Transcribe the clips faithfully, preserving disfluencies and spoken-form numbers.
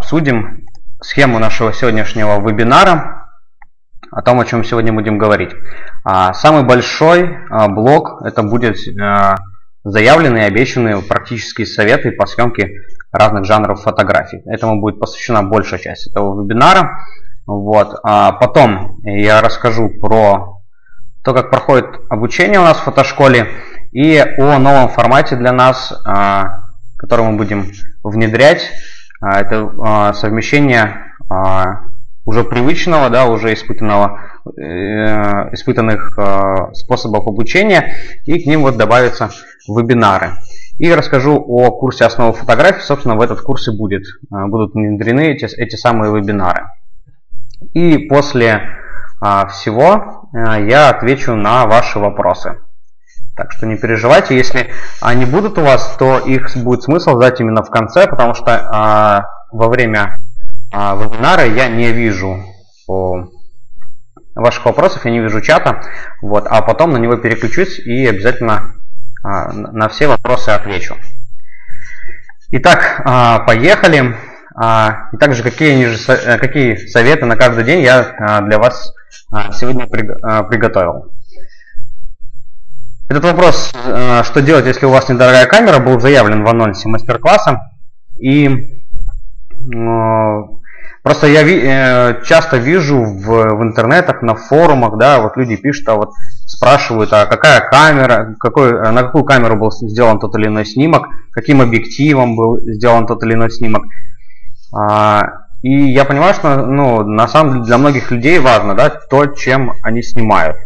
обсудим схему нашего сегодняшнего вебинара, о том, о чем сегодня будем говорить. Самый большой блок — это будет заявленные и обещанные практические советы по съемке разных жанров фотографий. Этому будет посвящена большая часть этого вебинара. Вот. А потом я расскажу про то, как проходит обучение у нас в фотошколе, и о новом формате для нас, который мы будем внедрять. Это совмещение уже привычного, да, уже испытанного, испытанных способов обучения, и к ним вот добавятся вебинары. И расскажу о курсе основы фотографии. Собственно, в этот курс и будет, будут внедрены эти, эти самые вебинары. И после а, всего а, я отвечу на ваши вопросы. Так что не переживайте, если они будут у вас, то их будет смысл задать именно в конце, потому что а, во время а, вебинара я не вижу о, ваших вопросов, я не вижу чата, вот, а потом на него переключусь и обязательно а, на все вопросы отвечу. Итак, а, поехали. И также какие, какие советы на каждый день я для вас сегодня приготовил. Этот вопрос, что делать, если у вас недорогая камера, был заявлен в анонсе мастер-класса. И просто я часто вижу в, в интернетах, на форумах, да, вот люди пишут, а вот спрашивают, а какая камера, какой, на какую камеру был сделан тот или иной снимок, каким объективом был сделан тот или иной снимок. И я понимаю, что, ну, на самом деле для многих людей важно, да, то, чем они снимают.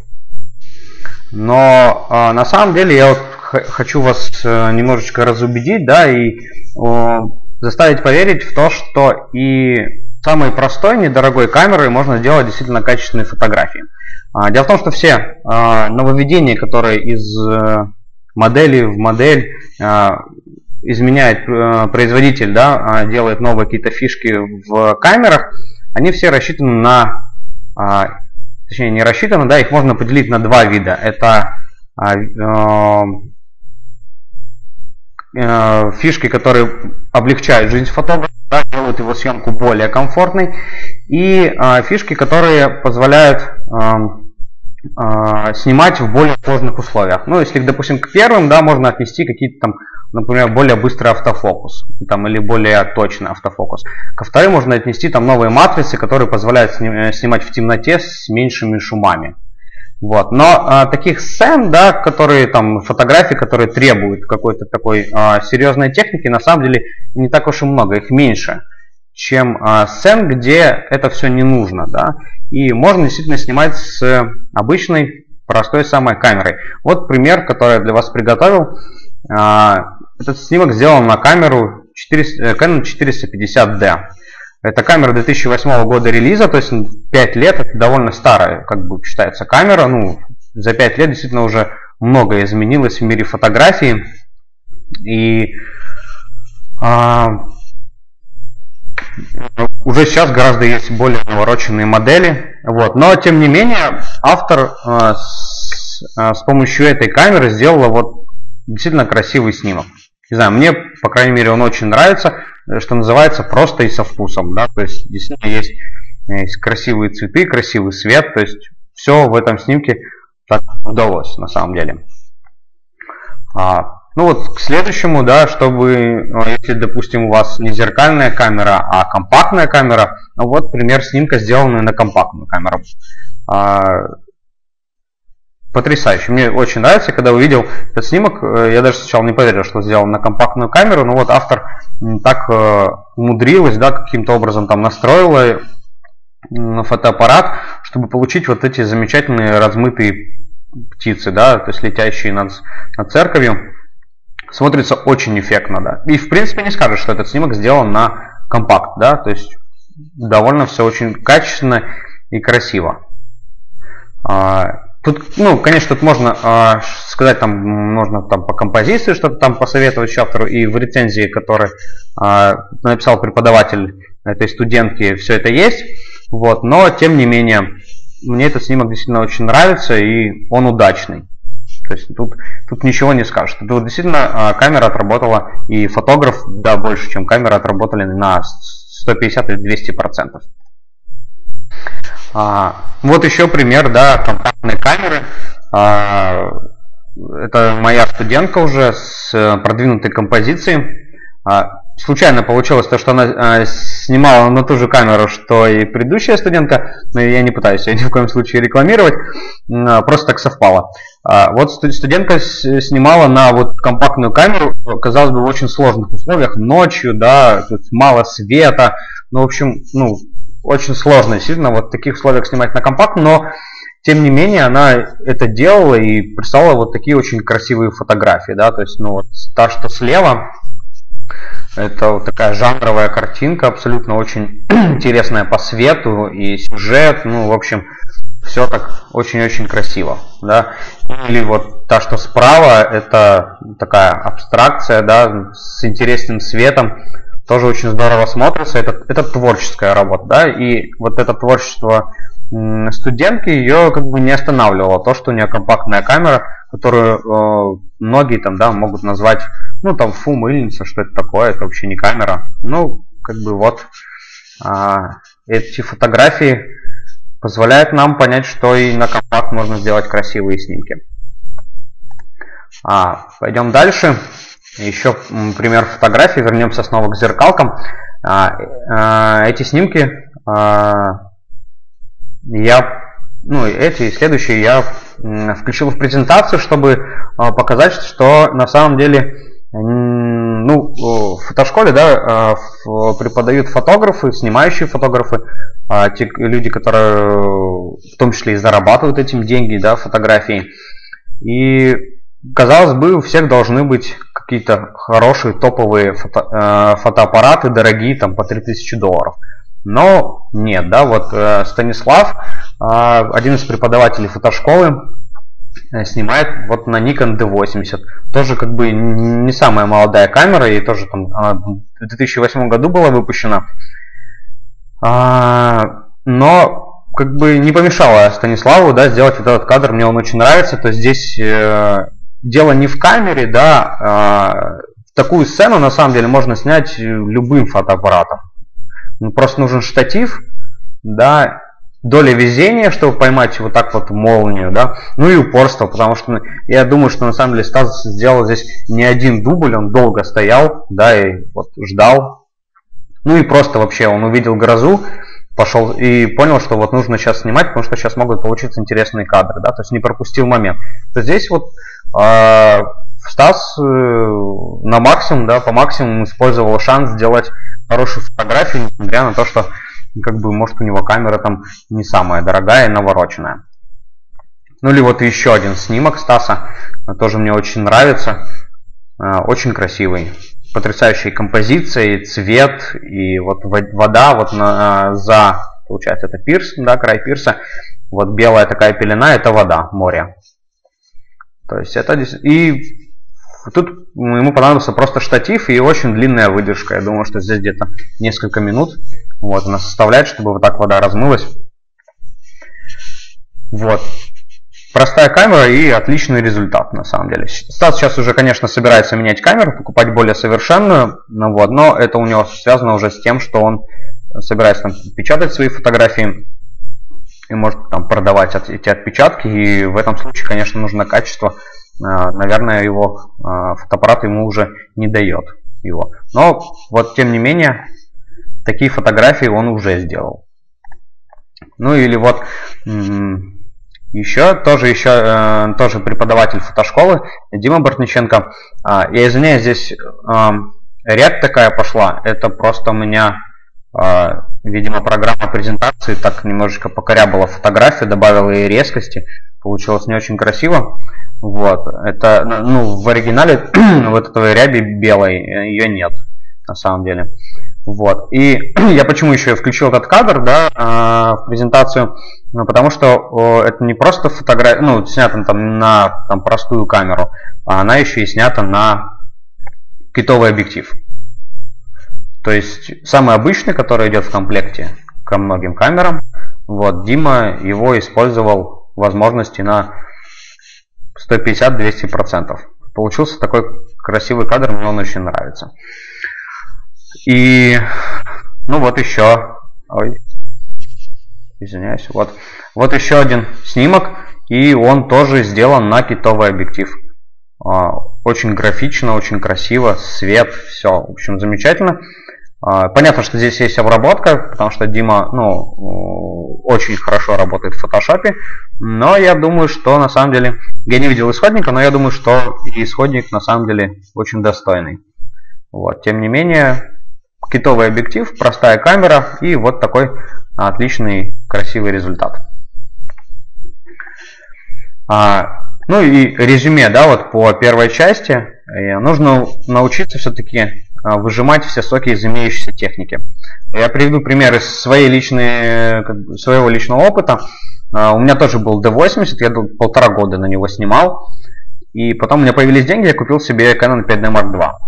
Но а, на самом деле я вот хочу вас немножечко разубедить, да, и о, заставить поверить в то, что и самой простой, недорогой камерой можно делать действительно качественные фотографии. А, дело в том, что все а, нововведения, которые из а, модели в модель а, изменяет производитель, да, делает новые какие-то фишки в камерах, они все рассчитаны на, точнее не рассчитаны, да, их можно поделить на два вида. Это фишки, которые облегчают жизнь фотографа, да, делают его съемку более комфортной, и фишки, которые позволяют снимать в более сложных условиях. Ну, если, допустим, к первым, да, можно отнести какие-то там, например, более быстрый автофокус, там, или более точный автофокус. Ко вторым можно отнести там новые матрицы, которые позволяют снимать в темноте с меньшими шумами. Вот. Но а, таких сцен, да, которые там фотографии, которые требуют какой-то такой а, серьезной техники, на самом деле не так уж и много, их меньше, чем а, сцен, где это все не нужно, да. И можно действительно снимать с обычной, простой самой камерой. Вот пример, который я для вас приготовил. Этот снимок сделан на камеру Canon четыреста пятьдесят ди. Это камера две тысячи восьмого года релиза, то есть пять лет, это довольно старая, как бы считается, камера. Ну, за пять лет действительно уже многое изменилось в мире фотографии. И а, уже сейчас гораздо есть более навороченные модели. Вот. Но, тем не менее, автор а, с, а, с помощью этой камеры сделал вот действительно красивый снимок. Не знаю, мне, по крайней мере, он очень нравится, что называется, просто и со вкусом. Да? То есть, действительно, есть, есть красивые цветы, красивый свет. То есть, все в этом снимке так удалось, на самом деле. А, ну вот, к следующему, да, чтобы, если, допустим, у вас не зеркальная камера, а компактная камера, ну вот пример снимка, сделанный на компактную камеру. А, потрясающе. Мне очень нравится, когда увидел этот снимок, я даже сначала не поверил, что сделан на компактную камеру, но вот автор так умудрилась, да, каким-то образом там настроила фотоаппарат, чтобы получить вот эти замечательные размытые птицы, да, то есть летящие над, над церковью. Смотрится очень эффектно, да. И в принципе не скажешь, что этот снимок сделан на компакт, да, то есть довольно все очень качественно и красиво. Тут, ну, конечно, тут можно э, сказать, там, можно там по композиции что-то там посоветовать автору, и в рецензии, которую э, написал преподаватель этой студентки, все это есть. Вот, но, тем не менее, мне этот снимок действительно очень нравится, и он удачный. То есть тут, тут ничего не скажешь. Тут действительно э, камера отработала, и фотограф, да, больше, чем камера, отработали на сто пятьдесят и двести процентов. А, вот еще пример, да, компактной камеры. А, это моя студентка уже с продвинутой композицией. А, случайно получилось то, что она а, снимала на ту же камеру, что и предыдущая студентка, но я не пытаюсь ее ни в коем случае рекламировать, а, просто так совпало. А, вот студентка снимала на вот компактную камеру, казалось бы, в очень сложных условиях, ночью, да, тут мало света, ну, в общем, ну, очень сложно, действительно, вот в таких условиях снимать на компактную, но тем не менее она это делала и прислала вот такие очень красивые фотографии, да, то есть, ну, вот та, что слева, это вот такая жанровая картинка, абсолютно очень интересная по свету и сюжет, ну, в общем, все так очень-очень красиво, да. Или вот та, что справа, это такая абстракция, да, с интересным светом, тоже очень здорово смотрится. Это, это творческая работа, да, и вот это творчество студентки ее как бы не останавливало. То, что у нее компактная камера, которую э, многие там, да, могут назвать, ну, там, фу, мыльница, что это такое, это вообще не камера. Ну, как бы вот э, эти фотографии позволяют нам понять, что и на компакт можно сделать красивые снимки. А, пойдем дальше. Еще пример фотографии. Вернемся снова к зеркалкам. А, а, эти снимки а, я, ну, эти и следующие я включил в презентацию, чтобы а, показать, что на самом деле, ну, в фотошколе, да, преподают фотографы, снимающие фотографы, те люди, которые в том числе и зарабатывают этим деньги, да, фотографии. И казалось бы, у всех должны быть какие-то хорошие топовые фото, э, фотоаппараты, дорогие, там по три тысячи долларов. Но нет, да, вот э, Станислав, э, один из преподавателей фотошколы, э, снимает вот на Nikon ди восемьдесят. Тоже как бы не самая молодая камера, и тоже там она в две тысячи восьмом году была выпущена. А, но как бы не помешало Станиславу, да, сделать вот этот кадр, мне он очень нравится. То есть здесь э, дело не в камере, да, а, такую сцену на самом деле можно снять любым фотоаппаратом. Ну, просто нужен штатив, да, доля везения, чтобы поймать вот так вот молнию, да, ну и упорство, потому что я думаю, что на самом деле Стас сделал здесь не один дубль, он долго стоял, да, и вот ждал. Ну и просто вообще он увидел грозу, пошел и понял, что вот нужно сейчас снимать, потому что сейчас могут получиться интересные кадры, да, то есть не пропустил момент. То здесь вот э, Стас э, на максимум, да, по максимуму использовал шанс сделать хорошую фотографию, несмотря на то, что как бы может у него камера там не самая дорогая и навороченная. Ну или вот еще один снимок Стаса, тоже мне очень нравится, э, очень красивый. Потрясающей композицией, цвет и вот вода вот на, за, получается, это пирс, да, край пирса, вот белая такая пелена, это вода, море. То есть это и тут ему понадобился просто штатив и очень длинная выдержка. Я думаю, что здесь где-то несколько минут вот она составляет, чтобы вот так вода размылась. Вот. Простая камера и отличный результат, на самом деле. Стас сейчас уже, конечно, собирается менять камеру, покупать более совершенную, ну, вот, но это у него связано уже с тем, что он собирается там печатать свои фотографии и может там продавать эти отпечатки, и в этом случае, конечно, нужно качество. Наверное, его фотоаппарат ему уже не дает его. Но вот, тем не менее, такие фотографии он уже сделал. Ну или вот... Еще тоже, еще, э, тоже преподаватель фотошколы Дима Бортниченко. А, я извиняюсь, здесь э, рябь такая пошла. Это просто у меня, э, видимо, программа презентации так немножечко покорябала фотографию, добавила ей резкости. Получилось не очень красиво. Вот. Это, ну, в оригинале вот этой ряби белой ее нет, на самом деле. Вот. И я почему еще включил этот кадр, да, в презентацию, ну, потому что это не просто фотография, ну, снята там на там, простую камеру, а она еще и снята на китовый объектив. То есть самый обычный, который идет в комплекте ко многим камерам, вот, Дима его использовал возможности на сто пятьдесят — двести процентов. Получился такой красивый кадр, мне он очень нравится. И Ну вот еще. Ой. Извиняюсь. Вот. Вот еще один снимок. И он тоже сделан на китовый объектив. Очень графично, очень красиво. Свет. Все. В общем, замечательно. Понятно, что здесь есть обработка, потому что Дима, ну, очень хорошо работает в фотошопе. Но я думаю, что на самом деле... Я не видел исходника, но я думаю, что исходник на самом деле очень достойный. Вот. Тем не менее, китовый объектив, простая камера и вот такой отличный, красивый результат. А, ну и резюме, да, вот по первой части. Нужно научиться все-таки выжимать все соки из имеющейся техники. Я приведу пример из своей личной, своего личного опыта. У меня тоже был ди восемьдесят, я полтора года на него снимал. И потом у меня появились деньги, я купил себе Canon пять ди марк два.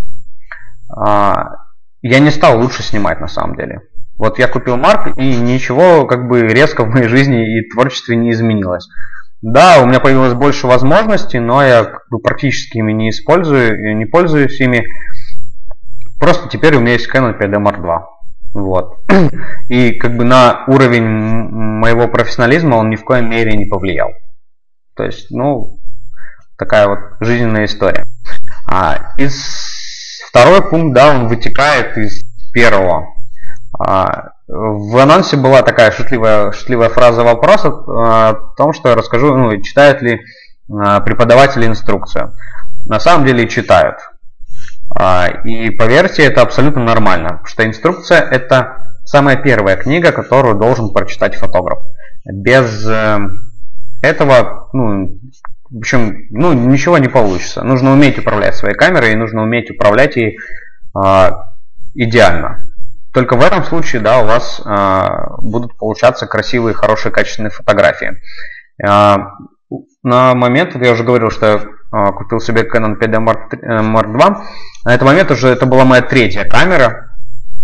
Я не стал лучше снимать на самом деле. Вот я купил Марк, и ничего как бы резко в моей жизни и творчестве не изменилось. Да, у меня появилось больше возможностей, но я как бы практически ими не использую, не пользуюсь ими. Просто теперь у меня есть Canon пять ди марк два. Вот. И как бы на уровень моего профессионализма он ни в коей мере не повлиял. То есть, ну, такая вот жизненная история. А из второй пункт, да, он вытекает из первого. А, в анонсе была такая шутливая, шутливая фраза вопроса о том, что я расскажу, ну, читают ли преподаватели инструкцию. На самом деле читают. И поверьте, это абсолютно нормально, потому что инструкция – это самая первая книга, которую должен прочитать фотограф. Без этого, ну, в общем, ну, ничего не получится. Нужно уметь управлять своей камерой, и нужно уметь управлять ей э, идеально. Только в этом случае, да, у вас э, будут получаться красивые, хорошие, качественные фотографии. Э, на момент, я уже говорил, что я купил себе Canon пять ди марк два. На этот момент уже это была моя третья камера.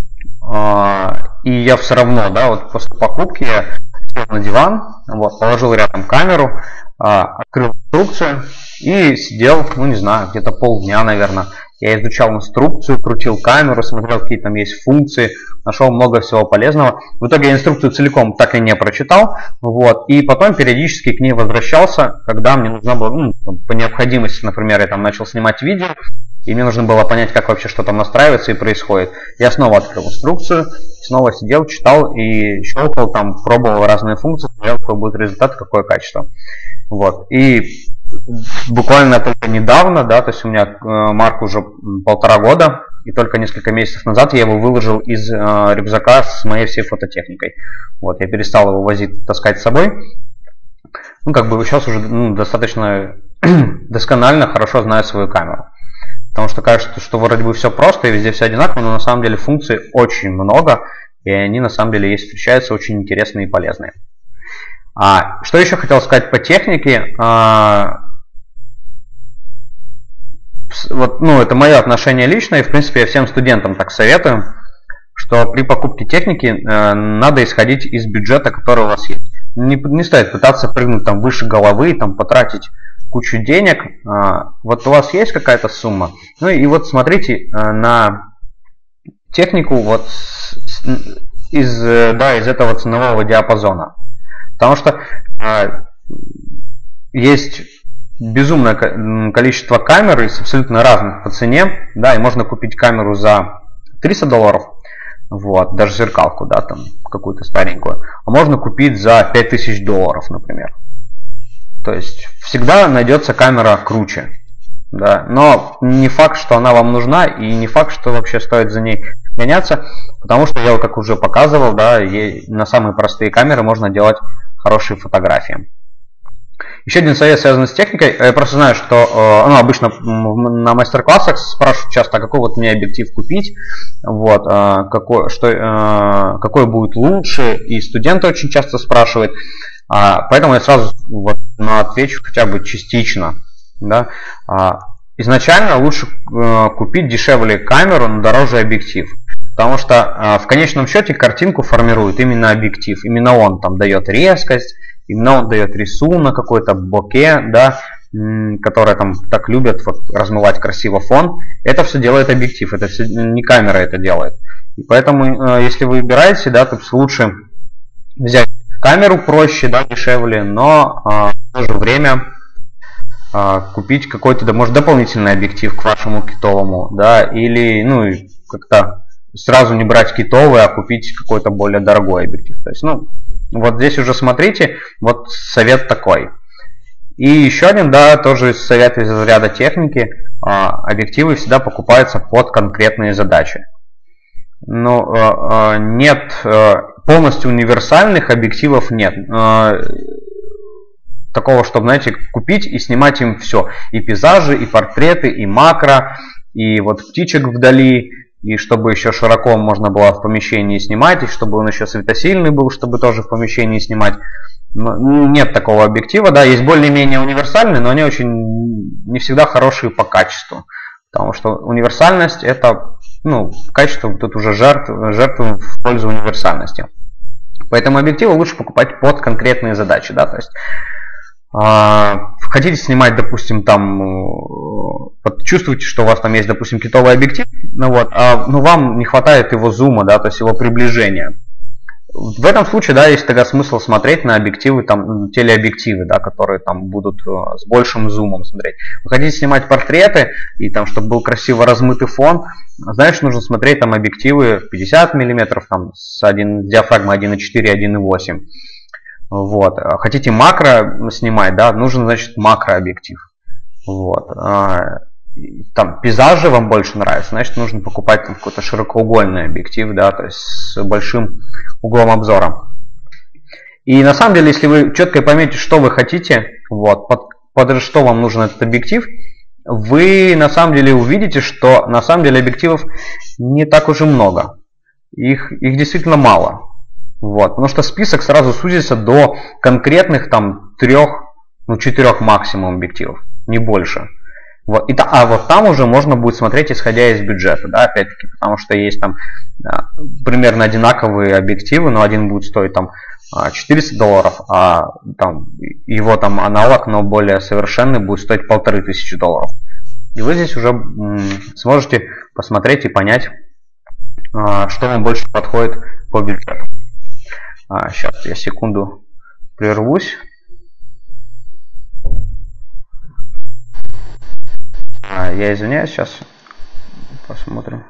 И я все равно, да, вот после покупки я сел на диван, вот, положил рядом камеру, открыл инструкцию и сидел, ну не знаю, где-то полдня, наверное. Я изучал инструкцию, крутил камеру, смотрел, какие там есть функции, нашел много всего полезного. В итоге я инструкцию целиком так и не прочитал. Вот, и потом периодически к ней возвращался, когда мне нужно было, ну, по необходимости, например, я там начал снимать видео, и мне нужно было понять, как вообще что там настраивается и происходит. Я снова открыл инструкцию, снова сидел, читал и щелкал, там, пробовал разные функции, смотрел, какой будет результат, какое качество. Вот, и буквально только недавно, да, то есть у меня э, Марк уже полтора года, и только несколько месяцев назад я его выложил из э, рюкзака с моей всей фототехникой. Вот, я перестал его возить, таскать с собой. Ну, как бы сейчас уже, ну, достаточно досконально, хорошо знаю свою камеру. Потому что кажется, что вроде бы все просто и везде все одинаково, но на самом деле функций очень много, и они на самом деле есть, встречаются очень интересные и полезные. А, что еще хотел сказать по технике? А, вот, ну, это мое отношение личное, и в принципе я всем студентам так советую, что при покупке техники э, надо исходить из бюджета, который у вас есть. Не, не стоит пытаться прыгнуть там выше головы, там, потратить кучу денег. А, вот у вас есть какая-то сумма, ну и вот смотрите э, на технику вот с, из, да, из этого ценового диапазона. Потому что э, есть безумное количество камер из абсолютно разных по цене, да, и можно купить камеру за триста долларов, вот, даже зеркалку, да, там какую-то старенькую, а можно купить за пять тысяч долларов, например. То есть всегда найдется камера круче, да, но не факт, что она вам нужна, и не факт, что вообще стоит за ней гоняться, потому что я, как уже показывал, да, на самые простые камеры можно делать хорошие фотографии. Еще один совет, связанный с техникой. Я просто знаю, что ну, обычно на мастер-классах спрашивают часто, а какой вот мне объектив купить, вот, какой, что, какой будет лучше, и студенты очень часто спрашивают. Поэтому я сразу вот, ну, отвечу хотя бы частично. Да. Изначально лучше купить дешевле камеру, но дороже объектив. Потому что в конечном счете картинку формирует именно объектив. Именно он там дает резкость, именно он дает рисунок, какой-то боке, да, которые там так любят вот, размывать красиво фон. Это все делает объектив, это все, не камера это делает. И поэтому, если вы выбираете, да, то лучше взять камеру проще, да, дешевле, но в то же время купить какой-то, да, может, дополнительный объектив к вашему китовому, да, или, ну, как-то сразу не брать китовый, а купить какой-то более дорогой объектив. То есть, ну, вот здесь уже смотрите, вот совет такой. И еще один, да, тоже совет из ряда техники, объективы всегда покупаются под конкретные задачи. Но нет, полностью универсальных объективов нет. Такого, чтобы, знаете, купить и снимать им все. И пейзажи, и портреты, и макро, и вот птичек вдали, и чтобы еще широко можно было в помещении снимать, и чтобы он еще светосильный был, чтобы тоже в помещении снимать. Нет такого объектива, да, есть более-менее универсальные, но они очень не всегда хорошие по качеству. Потому что универсальность это, ну, качество тут уже жертв, жертвуем в пользу универсальности. Поэтому объективы лучше покупать под конкретные задачи, да, то есть хотите снимать, допустим, там, чувствуете, что у вас там есть, допустим, китовый объектив, ну вот, а, ну, вам не хватает его зума, да, то есть его приближения. В этом случае, да, есть тогда смысл смотреть на объективы, там, телеобъективы, да, которые там будут с большим зумом смотреть. Вы хотите снимать портреты, и там, чтобы был красиво размытый фон, значит, нужно смотреть там объективы пятьдесят миллиметров, там, с один, диафрагмой один и четыре, один и восемь. Вот. Хотите макро снимать, да, нужен, значит, макрообъектив. Вот. Там пейзажи вам больше нравятся, значит, нужно покупать там какой-то широкоугольный объектив, да, то есть с большим углом обзора. И на самом деле, если вы четко поймете, что вы хотите, вот, под, под что вам нужен этот объектив, вы на самом деле увидите, что на самом деле объективов не так уж и много. Их, их действительно мало. Вот, потому что список сразу сузится до конкретных там трех, ну четырех максимум объективов, не больше. Вот, и, а вот там уже можно будет смотреть, исходя из бюджета, да, опять-таки, потому что есть там а, примерно одинаковые объективы, но один будет стоить там четыреста долларов, а там его там аналог, но более совершенный, будет стоить полторы тысячи долларов. И вы здесь уже м, сможете посмотреть и понять, а, что вам больше подходит по бюджету. А, сейчас я секунду прервусь. А, я извиняюсь, сейчас посмотрим.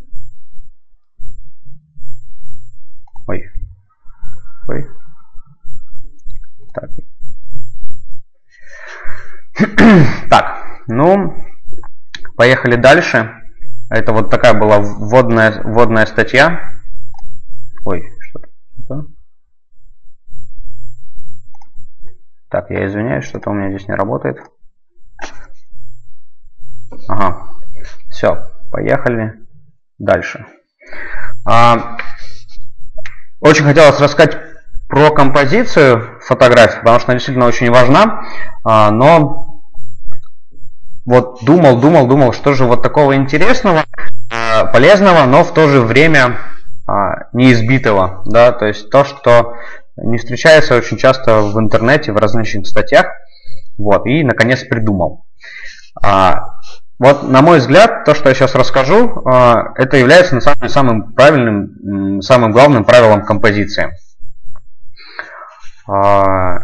Ой. Ой. Так. Так, ну, поехали дальше. Это вот такая была вводная, вводная статья. Ой, что-то. Так, я извиняюсь, что-то у меня здесь не работает. Ага, все, поехали дальше. А, очень хотелось рассказать про композицию фотографий, потому что она действительно очень важна, а, но вот думал, думал, думал, что же вот такого интересного, а, полезного, но в то же время а, неизбитого, да, то есть то, что не встречается очень часто в интернете, в различных статьях, вот, и наконец придумал. А, вот, на мой взгляд, то, что я сейчас расскажу, а, это является на самом деле самым правильным, самым главным правилом композиции. А,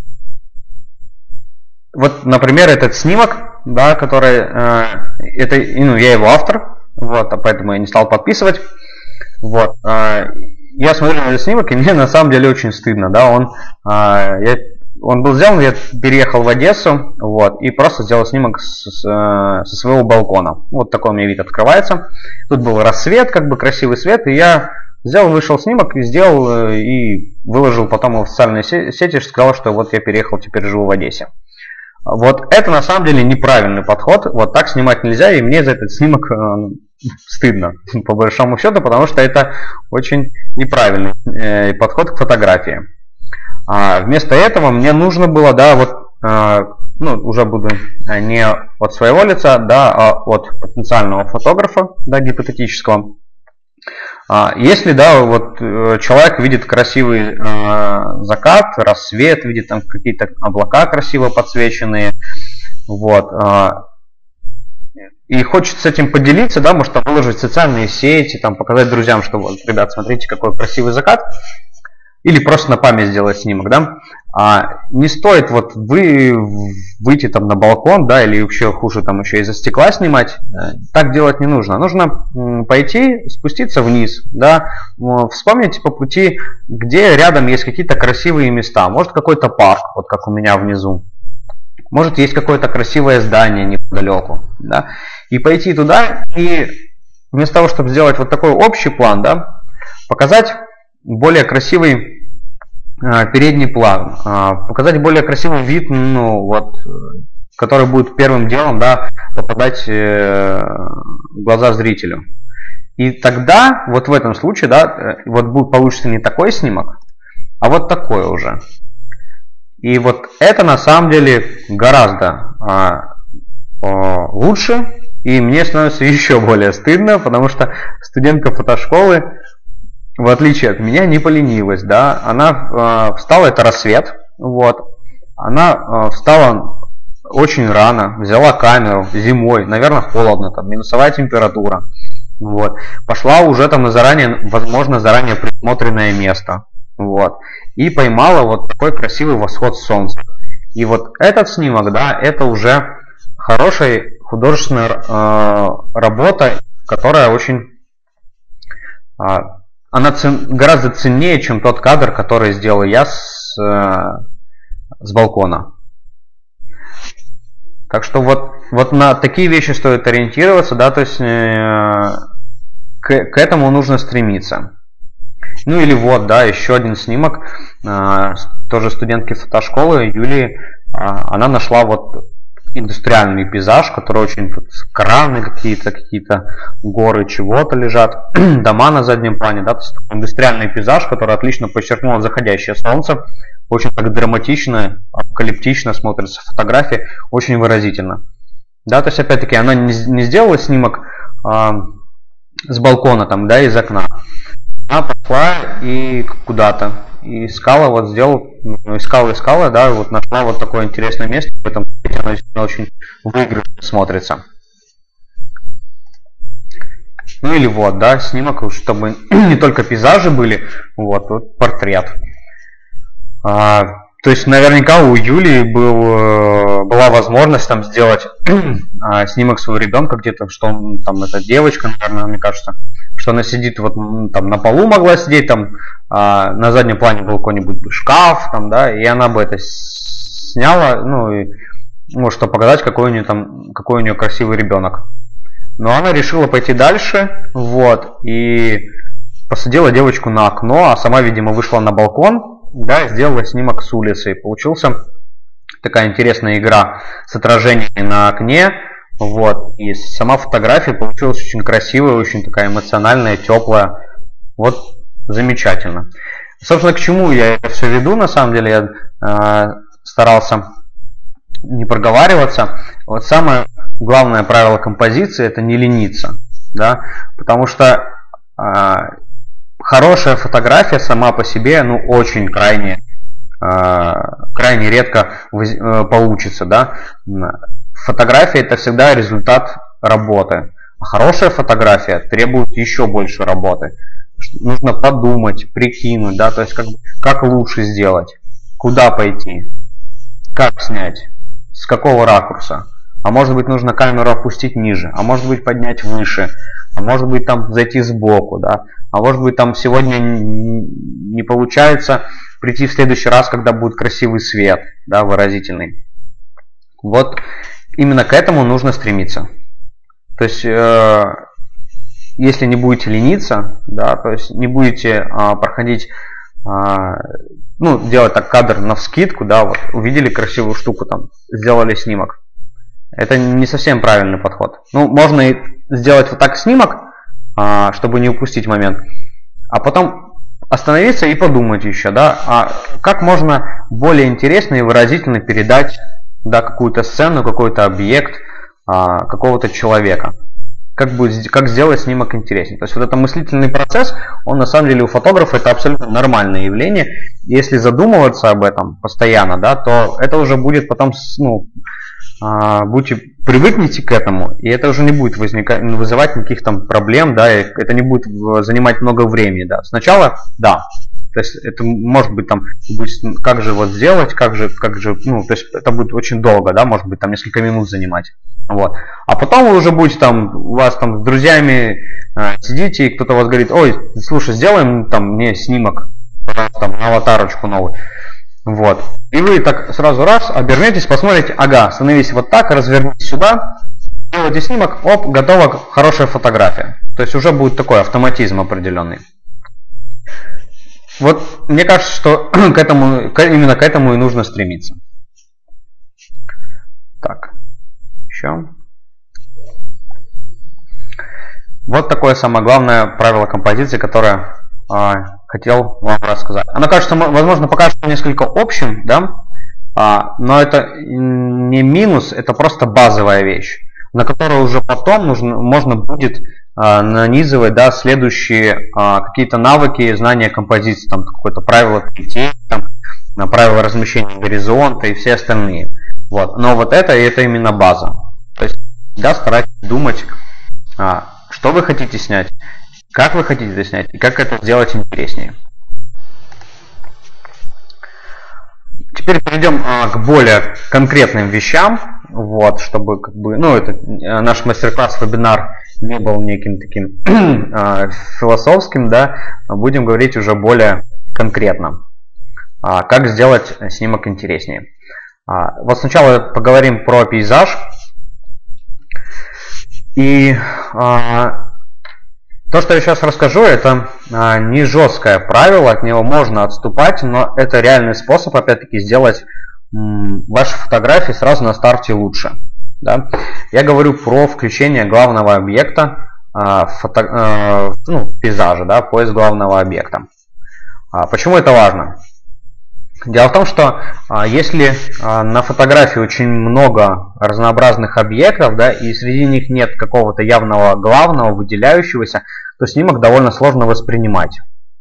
вот, например, этот снимок, да, который, а, это, ну, я его автор, вот, а поэтому я не стал подписывать, вот. А, я смотрю на этот снимок, и мне на самом деле очень стыдно, да, он, а, я, он был сделан, я переехал в Одессу, вот, и просто сделал снимок с, с, со своего балкона. Вот такой у меня вид открывается. Тут был рассвет, как бы красивый свет, и я взял, вышел снимок и сделал, и выложил потом его в социальные сети, сказал, что вот я переехал, теперь живу в Одессе. Вот это на самом деле неправильный подход, вот так снимать нельзя, и мне за этот снимок э, стыдно, по большому счету, потому что это очень неправильный э, подход к фотографии. А вместо этого мне нужно было, да, вот, э, ну, уже буду не от своего лица, да, а от потенциального фотографа, да, гипотетического. А если, да, вот человек видит красивый э, закат, рассвет, видит там какие-то облака красиво подсвеченные, вот, э, и хочется этим поделиться, да, может там выложить в социальные сети, там показать друзьям, что вот, ребят, смотрите, какой красивый закат. Или просто на память сделать снимок, да. А не стоит вот вы выйти там на балкон, да, или вообще хуже там еще из-за стекла снимать. Так делать не нужно. Нужно пойти, спуститься вниз, да, вспомнить по пути, где рядом есть какие-то красивые места. Может какой-то парк, вот как у меня внизу. Может есть какое-то красивое здание неподалеку, да. И пойти туда и вместо того, чтобы сделать вот такой общий план, да, показать более красивый э, передний план, э, показать более красивый вид, ну вот, который будет первым делом, да, попадать э, в глаза зрителю. И тогда, вот в этом случае, да, вот будет получится не такой снимок, а вот такой уже. И вот это на самом деле гораздо э, э, лучше, и мне становится еще более стыдно, потому что студентка фотошколы, в отличие от меня, не поленилась, да, она э, встала, это рассвет, вот, она э, встала очень рано, взяла камеру зимой, наверное, холодно, там, минусовая температура, вот, пошла уже там на заранее, возможно, заранее присмотренное место, вот, и поймала вот такой красивый восход солнца. И вот этот снимок, да, это уже хорошая художественная э, работа, которая очень... Э, она цен, гораздо ценнее, чем тот кадр, который сделал я с, э, с балкона. Так что вот, вот на такие вещи стоит ориентироваться, да, то есть э, к, к этому нужно стремиться. Ну или вот, да, еще один снимок, э, тоже студентки фотошколы Юлии, э, она нашла вот индустриальный пейзаж, который очень тут краны какие-то, какие-то горы чего-то лежат, дома на заднем плане, да, то есть индустриальный пейзаж, который отлично подчеркнул заходящее солнце, очень так драматично, апокалиптично смотрится фотография, очень выразительно. Да, то есть опять-таки она не, не сделала снимок э, с балкона, там, да, из окна, она пошла и куда-то. И искала, вот сделал, искала, искала, да, вот нашла вот такое интересное место, в этом оно очень выигрышно смотрится. Ну или вот, да, снимок, чтобы не только пейзажи были, вот, вот портрет. А, то есть наверняка у Юлии был, была возможность там сделать а, снимок своего ребенка где-то, что он там, это девочка, наверное, мне кажется, что она сидит вот там на полу могла сидеть, там а, на заднем плане был какой-нибудь шкаф, там, да, и она бы это сняла, ну и может показать, какой у нее там, какой у нее красивый ребенок. Но она решила пойти дальше, вот, и посадила девочку на окно, а сама, видимо, вышла на балкон, да, сделала снимок с улицы. И получился такая интересная игра с отражениями на окне. Вот. И сама фотография получилась очень красивая, очень такая эмоциональная, теплая. Вот замечательно. Собственно, к чему я это все веду, на самом деле, я э, старался не проговариваться. Вот самое главное правило композиции — это не лениться. Да? Потому что э, хорошая фотография сама по себе, ну, очень крайне, э, крайне редко воз, э, получится, да. Фотография — это всегда результат работы. А хорошая фотография требует еще больше работы. Нужно подумать, прикинуть, да, то есть как, как лучше сделать, куда пойти, как снять, с какого ракурса. А может быть, нужно камеру опустить ниже, а может быть, поднять выше, а может быть, там зайти сбоку, да. А может быть, там сегодня не получается прийти в следующий раз, когда будет красивый свет, да, выразительный. Вот именно к этому нужно стремиться. То есть, э, если не будете лениться, да, то есть не будете э, проходить, э, ну, делать так кадр навскидку, да, вот увидели красивую штуку, там, сделали снимок. Это не совсем правильный подход. Ну, можно и сделать вот так снимок, э, чтобы не упустить момент, а потом остановиться и подумать еще, да, а как можно более интересно и выразительно передать, да, какую-то сцену, какой-то объект, а, какого-то человека. Как, будет, как сделать снимок интереснее. То есть вот этот мыслительный процесс, он на самом деле у фотографа это абсолютно нормальное явление. Если задумываться об этом постоянно, да, то это уже будет потом, ну, а, будете привыкнете к этому, и это уже не будет возникать, вызывать никаких там проблем, да, и это не будет занимать много времени, да. Сначала, да, то есть это может быть там, как же вот сделать, как же, как же, ну, то есть это будет очень долго, да, может быть там несколько минут занимать, вот. А потом вы уже будете там, у вас там с друзьями э, сидите, и кто-то у вас говорит: ой, слушай, сделаем там мне снимок, пожалуйста, там, аватарочку новую. Вот. И вы так сразу раз обернетесь, посмотрите, ага, становитесь вот так, развернитесь сюда, делаете снимок, оп, готова хорошая фотография. То есть уже будет такой автоматизм определенный. Вот мне кажется, что к этому, именно к этому и нужно стремиться. Так, еще. Вот такое самое главное правило композиции, которое хотел вам рассказать. Оно кажется, возможно, покажется несколько общим, да, но это не минус, это просто базовая вещь, на которую уже потом нужно, можно будет нанизывать, да, следующие какие-то навыки, знания композиции, там какое-то правило третей, там, правило размещения горизонта и все остальные. Вот. Но вот это и это именно база. То есть, да, старайтесь думать, что вы хотите снять, как вы хотите это снять и как это сделать интереснее. Теперь перейдем а, к более конкретным вещам, вот, чтобы как бы, ну, это наш мастер-класс, вебинар не был неким таким а, философским, да, будем говорить уже более конкретно, а, как сделать снимок интереснее. А, вот сначала поговорим про пейзаж. И а, то, что я сейчас расскажу, это а, не жесткое правило, от него можно отступать, но это реальный способ, опять-таки, сделать м, ваши фотографии сразу на старте лучше. Да? Я говорю про включение главного объекта а, фото, а, ну, в пейзаже, да, поиск главного объекта. А, почему это важно? Дело в том, что а, если а, на фотографии очень много разнообразных объектов, да, и среди них нет какого-то явного главного, выделяющегося, то снимок довольно сложно воспринимать.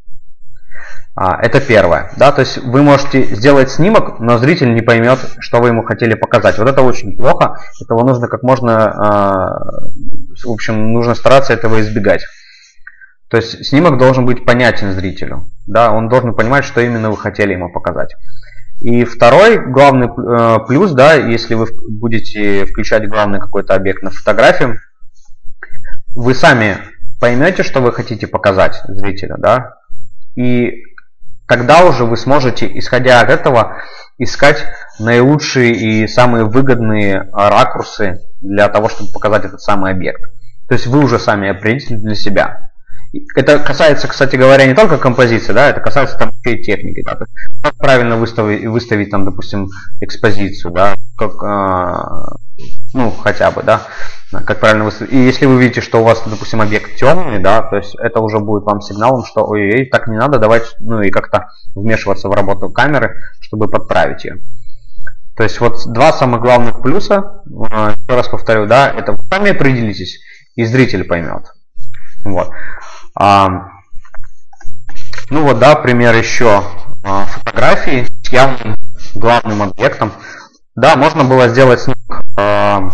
А, это первое. Да, то есть вы можете сделать снимок, но зритель не поймет, что вы ему хотели показать. Вот это очень плохо. Этого нужно как можно, а, в общем, нужно стараться этого избегать. То есть снимок должен быть понятен зрителю. Да, он должен понимать, что именно вы хотели ему показать. И второй главный э, плюс, да, если вы будете включать главный какой-то объект на фотографию, вы сами поймете, что вы хотите показать зрителю, да, и тогда уже вы сможете, исходя от этого, искать наилучшие и самые выгодные ракурсы для того, чтобы показать этот самый объект. То есть вы уже сами определите для себя. Это касается, кстати говоря, не только композиции, да, это касается там и техники, да, как правильно выставить, выставить там, допустим, экспозицию, да, как, э, ну, хотя бы, да, как правильно выставить. И если вы видите, что у вас, допустим, объект темный, да, то есть это уже будет вам сигналом, что ой-ой, так не надо, давать, ну, и как-то вмешиваться в работу камеры, чтобы подправить ее. То есть вот два самых главных плюса, э, еще раз повторю, да, это вы сами определитесь, и зритель поймет. Вот. А, ну вот, да, пример еще а, фотографии с явным главным объектом. Да, можно было сделать снимок а,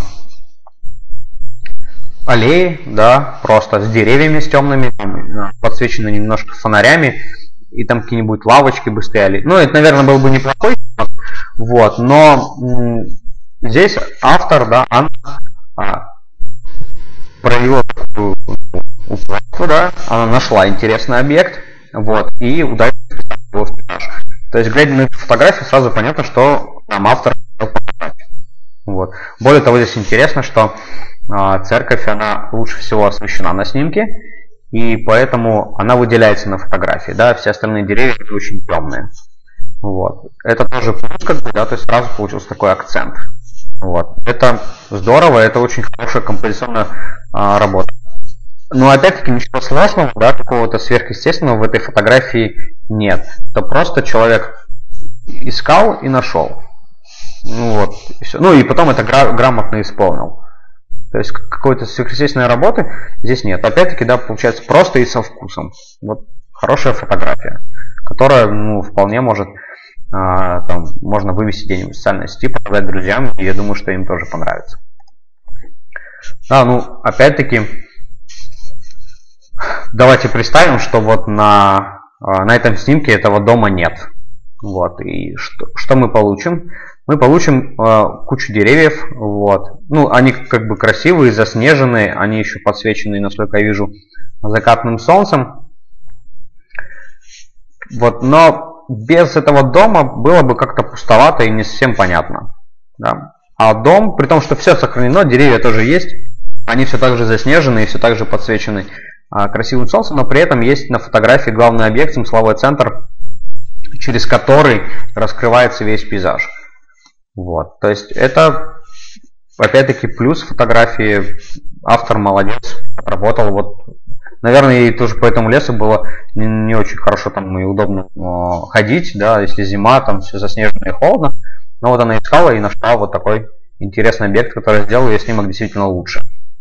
аллеи, да, просто с деревьями, с темными, там, подсвечены немножко фонарями, и там какие-нибудь лавочки бы стояли. Ну, это, наверное, был бы неплохой снимок, вот, но м, здесь автор, да, она а, проявила такую упорство, да, она нашла интересный объект, вот, и удачно вписала его в пейзаж. То есть, глядя на эту фотографию, сразу понятно, что нам автор хотел показать. Вот. Более того, здесь интересно, что э, церковь, она лучше всего освещена на снимке, и поэтому она выделяется на фотографии, да, все остальные деревья очень темные. Вот. Это тоже плюс, как бы, да, то есть сразу получился такой акцент. Вот. Это здорово, это очень хорошая композиционная э, работа. Но опять-таки ничего сложного, да, какого-то сверхъестественного в этой фотографии нет. Это просто человек искал и нашел. Ну, вот, и все. Ну и потом это гра- грамотно исполнил. То есть какой-то сверхъестественной работы здесь нет. Опять-таки, да, получается просто и со вкусом. Вот хорошая фотография, которая, ну, вполне может Там можно вывести где-нибудь в социальные сети, показать друзьям, и я думаю, что им тоже понравится. Да, ну, опять-таки, давайте представим, что вот на, на этом снимке этого дома нет. Вот, и что, что мы получим? Мы получим э, кучу деревьев, вот. Ну, они как бы красивые, заснеженные, они еще подсвечены, насколько я вижу, закатным солнцем. Вот, но без этого дома было бы как-то пустовато и не совсем понятно. Да. А дом, при том, что все сохранено, деревья тоже есть, они все так же заснежены и все так же подсвечены э, красивым солнцем, но при этом есть на фотографии главный объект, смысловой центр, через который раскрывается весь пейзаж. Вот, то есть это опять-таки плюс фотографии. Автор молодец, отработал. Вот, наверное, и тоже по этому лесу было не, не очень хорошо там и удобно э, ходить, да, если зима, там все заснежено и холодно. Но вот она искала и нашла вот такой интересный объект, который сделал ее снимок действительно лучше.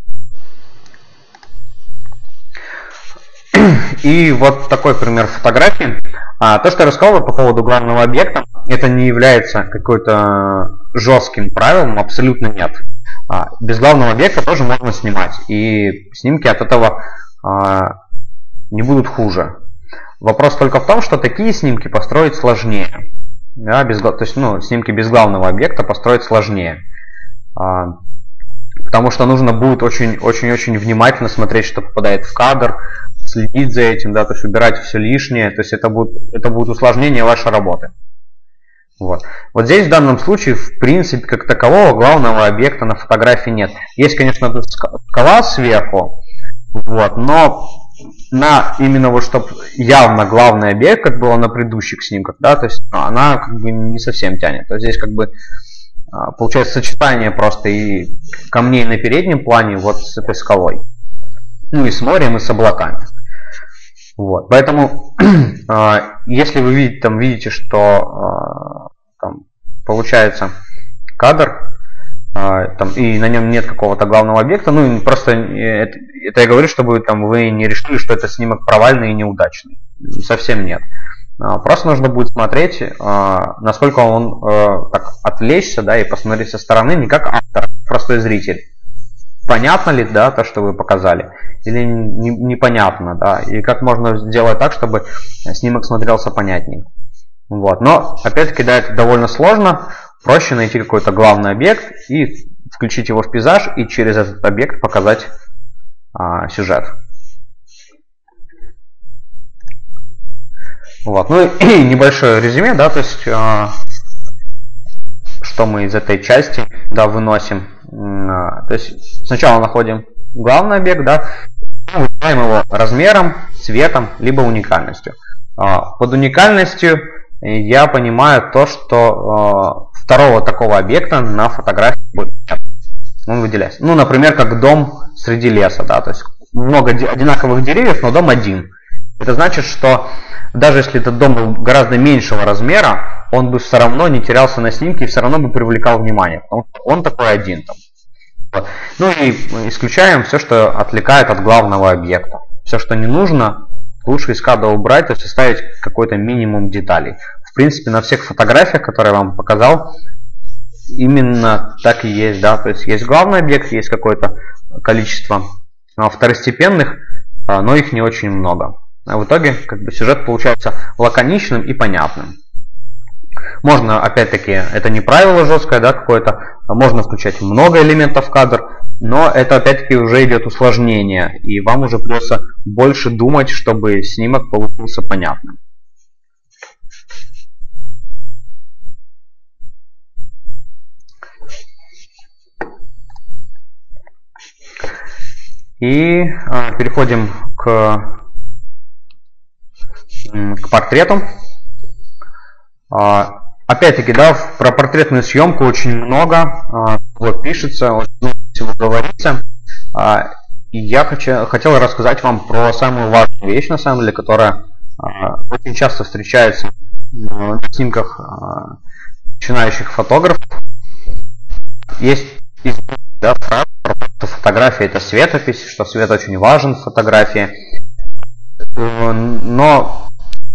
И вот такой пример фотографии. А, то, что я рассказал по поводу главного объекта, это не является какой-то жестким правилом, абсолютно нет. А, без главного объекта тоже можно снимать, и снимки от этого а, не будут хуже. Вопрос только в том, что такие снимки построить сложнее. Да, без, то есть, ну, снимки без главного объекта построить сложнее. А, потому что нужно будет очень-очень-очень внимательно смотреть, что попадает в кадр, следить за этим, да, то есть убирать все лишнее, то есть это будет, это будет усложнение вашей работы. Вот. Вот здесь в данном случае, в принципе, как такового главного объекта на фотографии нет. Есть, конечно, скала сверху, вот, но на именно вот, чтобы явно главный объект, как было на предыдущих снимках, да, то есть она как бы не совсем тянет. То есть здесь как бы получается сочетание просто и камней на переднем плане вот с этой скалой. Ну и с морем, и с облаками. Вот. Поэтому, э, если вы видите, там, видите, что э, там, получается кадр, э, там, и на нем нет какого-то главного объекта, ну просто это, это я говорю, чтобы там, вы не решили, что это снимок провальный и неудачный. Совсем нет. Э, просто нужно будет смотреть, э, насколько он э, так отвлечься, да, и посмотреть со стороны, не как автор, а простой зритель. Понятно ли, да, то, что вы показали, или непонятно, да, и как можно сделать так, чтобы снимок смотрелся понятнее. Вот. Но, опять-таки, да, это довольно сложно, проще найти какой-то главный объект и включить его в пейзаж, и через этот объект показать а, сюжет. Вот. Ну и небольшое резюме, да, то есть, а, что мы из этой части, да, выносим. То есть сначала находим главный объект, да, выбираем его размером, цветом, либо уникальностью. Под уникальностью я понимаю то, что второго такого объекта на фотографии будет нет. Он выделяется. Ну, например, как дом среди леса, да, то есть много одинаковых деревьев, но дом один. Это значит, что даже если этот дом был гораздо меньшего размера, он бы все равно не терялся на снимке и все равно бы привлекал внимание. Потому что он такой один там. Вот. Ну и исключаем все, что отвлекает от главного объекта. Все, что не нужно, лучше из кадра убрать, то есть оставить какой-то минимум деталей. В принципе, на всех фотографиях, которые я вам показал, именно так и есть. Да? То есть есть главный объект, есть какое-то количество второстепенных, но их не очень много. А в итоге как бы, сюжет получается лаконичным и понятным. Можно, опять-таки, это не правило жесткое, да, какое-то, можно включать много элементов в кадр, но это, опять-таки, уже идет усложнение, и вам уже придется больше думать, чтобы снимок получился понятным. И а, переходим к, к портрету. А, опять-таки, да, про портретную съемку очень много а, вот, пишется, очень много всего говорится. А, и я хочу, хотел рассказать вам про самую важную вещь, на самом деле, которая а, очень часто встречается на снимках а, начинающих фотографов. Есть да, фраза про то, что фотография — это светопись, что свет очень важен в фотографии. Но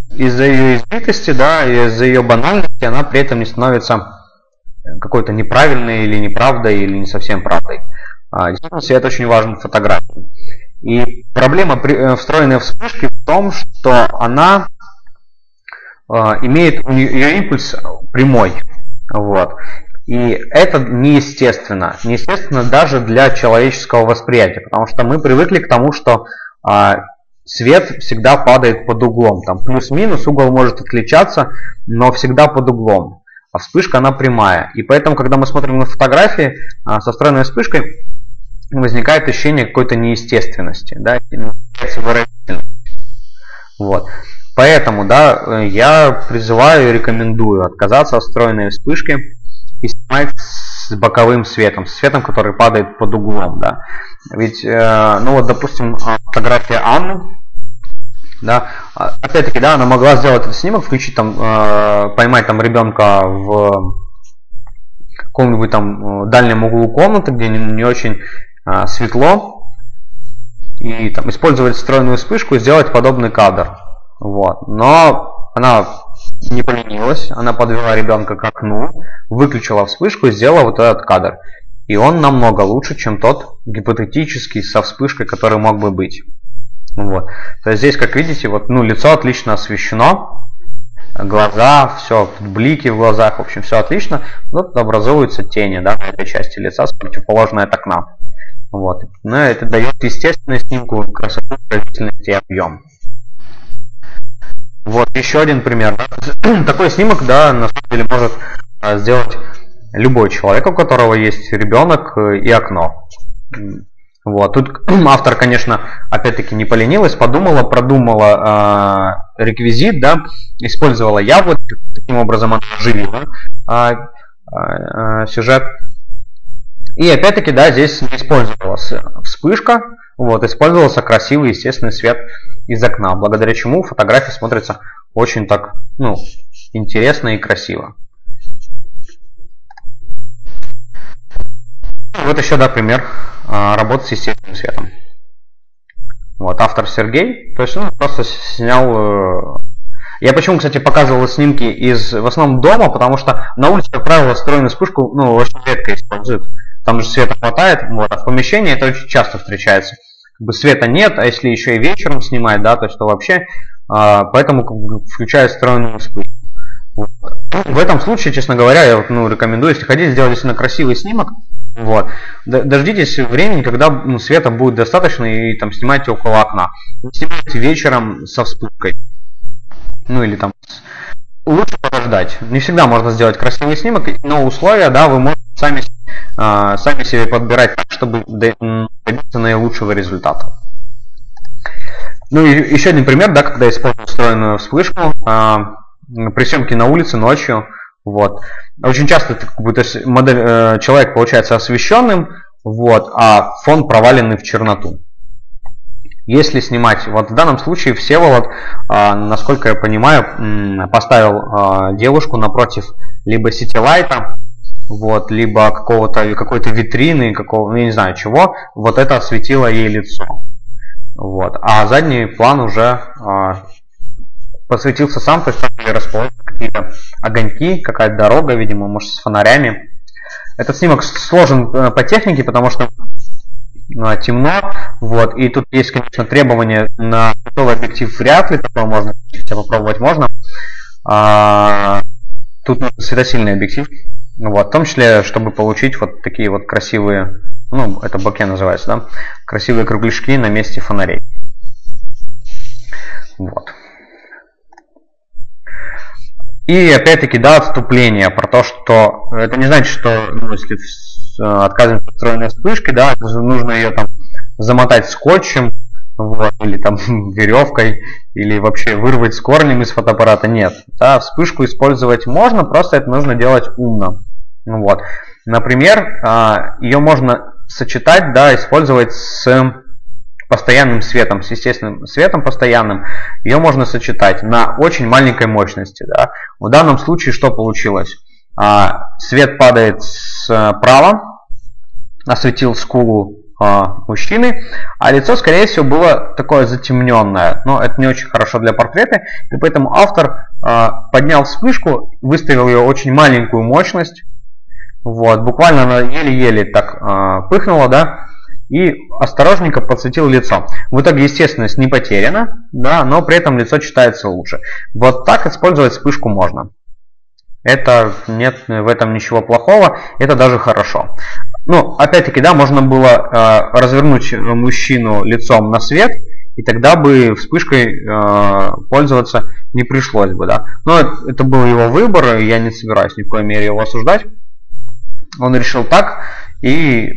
из-за ее избитости, да, из-за ее банальности, она при этом не становится какой-то неправильной или неправдой, или не совсем правдой. Действительно, свет очень важен в фотографии. И проблема встроенной вспышки в том, что она имеет, ее импульс прямой. Вот. И это неестественно. Неестественно даже для человеческого восприятия, потому что мы привыкли к тому, что свет всегда падает под углом. Там плюс-минус, угол может отличаться, но всегда под углом. А вспышка, она прямая. И поэтому, когда мы смотрим на фотографии со встроенной вспышкой, возникает ощущение какой-то неестественности, да, выразительности. Вот. Поэтому, да, я призываю и рекомендую отказаться от встроенной вспышки и снимать с боковым светом, с светом, который падает под углом, да. Ведь, э, ну вот, допустим, фотография Анны, да, опять-таки, да, она могла сделать этот снимок, включить там, э, поймать там ребенка в каком-нибудь там дальнем углу комнаты, где не, не очень э, светло, и там использовать встроенную вспышку и сделать подобный кадр. Вот. Но она не поленилась, она подвела ребенка к окну, выключила вспышку и сделала вот этот кадр. И он намного лучше, чем тот гипотетический со вспышкой, который мог бы быть. Вот. То есть здесь, как видите, вот, ну, лицо отлично освещено, глаза, все, блики в глазах, в общем, все отлично. Вот образуются тени, да, на этой части лица с противоположной от окна. Вот. Но это дает естественную снимку красоту, выразительность и объем. Вот еще один пример. Да. Такой снимок, да, на самом деле может сделать любой человек, у которого есть ребенок и окно. Вот. Тут автор, конечно, опять-таки не поленилась, подумала, продумала э, реквизит, да, использовала яву, таким образом она оживила э, э, сюжет. И опять-таки, да, здесь не использовалась вспышка, вот, использовался красивый естественный свет из окна, благодаря чему фотография смотрится очень так, ну, интересно и красиво. Вот еще, да, пример работы с естественным светом. Вот, автор Сергей, то есть он просто снял... Я почему, кстати, показывал снимки из, в основном, дома, потому что на улице, как правило, встроенную вспышку, ну, очень редко используют. Там же света хватает, вот, а в помещении это очень часто встречается. Как бы света нет, а если еще и вечером снимать, да, то есть то вообще, а, поэтому как бы, включают встроенную вспышку. Вот. В этом случае, честно говоря, я вот, ну, рекомендую, если хотите сделать действительно красивый снимок, вот, дождитесь времени, когда, ну, света будет достаточно, и там снимайте около окна. Снимайте вечером со вспышкой. Ну или там лучше подождать. Не всегда можно сделать красивый снимок, но условия, да, вы можете сами, э, сами себе подбирать так, чтобы добиться наилучшего результата. Ну и еще один пример, да, когда использую встроенную вспышку э, при съемке на улице ночью. Вот. Очень часто это, как будто модель, э, человек получается освещенным, вот, а фон проваленный в черноту. Если снимать, вот в данном случае Всеволод, э, насколько я понимаю, поставил э, девушку напротив либо ситилайта, вот, либо какого-то какой-то витрины, какого, ну, я не знаю чего, вот это осветило ей лицо. Вот. А задний план уже э, посветился сам, то есть там были расположены какие-то огоньки, какая-то дорога, видимо, может, с фонарями. Этот снимок сложен э, по технике, потому что темно, вот, и тут есть, конечно, требования на готовый объектив, вряд ли такое можно, хотя попробовать можно. А, тут нужен светосильный объектив, вот, в том числе, чтобы получить вот такие вот красивые, ну, это боке называется, да, красивые кругляшки на месте фонарей. Вот. И опять-таки, да, отступление про то, что это не значит, что, ну, если отказываемся от встроенной вспышки, да, нужно ее там замотать скотчем, вот, или там веревкой, или вообще вырвать с корнем из фотоаппарата. Нет, да, вспышку использовать можно, просто это нужно делать умно. Вот. Например, ее можно сочетать, да, использовать с постоянным светом, с естественным светом постоянным. Ее можно сочетать на очень маленькой мощности. Да. В данном случае что получилось? Свет падает справа, осветил скулу а, мужчины, а лицо, скорее всего, было такое затемненное. Но это не очень хорошо для портрета, и поэтому автор а, поднял вспышку, выставил ее очень маленькую мощность. Вот, буквально она еле-еле так а, пыхнула, да, и осторожненько подсветил лицо. В итоге естественность не потеряна, да, но при этом лицо читается лучше. Вот так использовать вспышку можно. Это нет в этом ничего плохого, это даже хорошо. Ну, опять-таки, да, можно было э, развернуть мужчину лицом на свет, и тогда бы вспышкой э, пользоваться не пришлось бы, да. Но это, это был его выбор, и я не собираюсь ни в коей мере его осуждать. Он решил так, и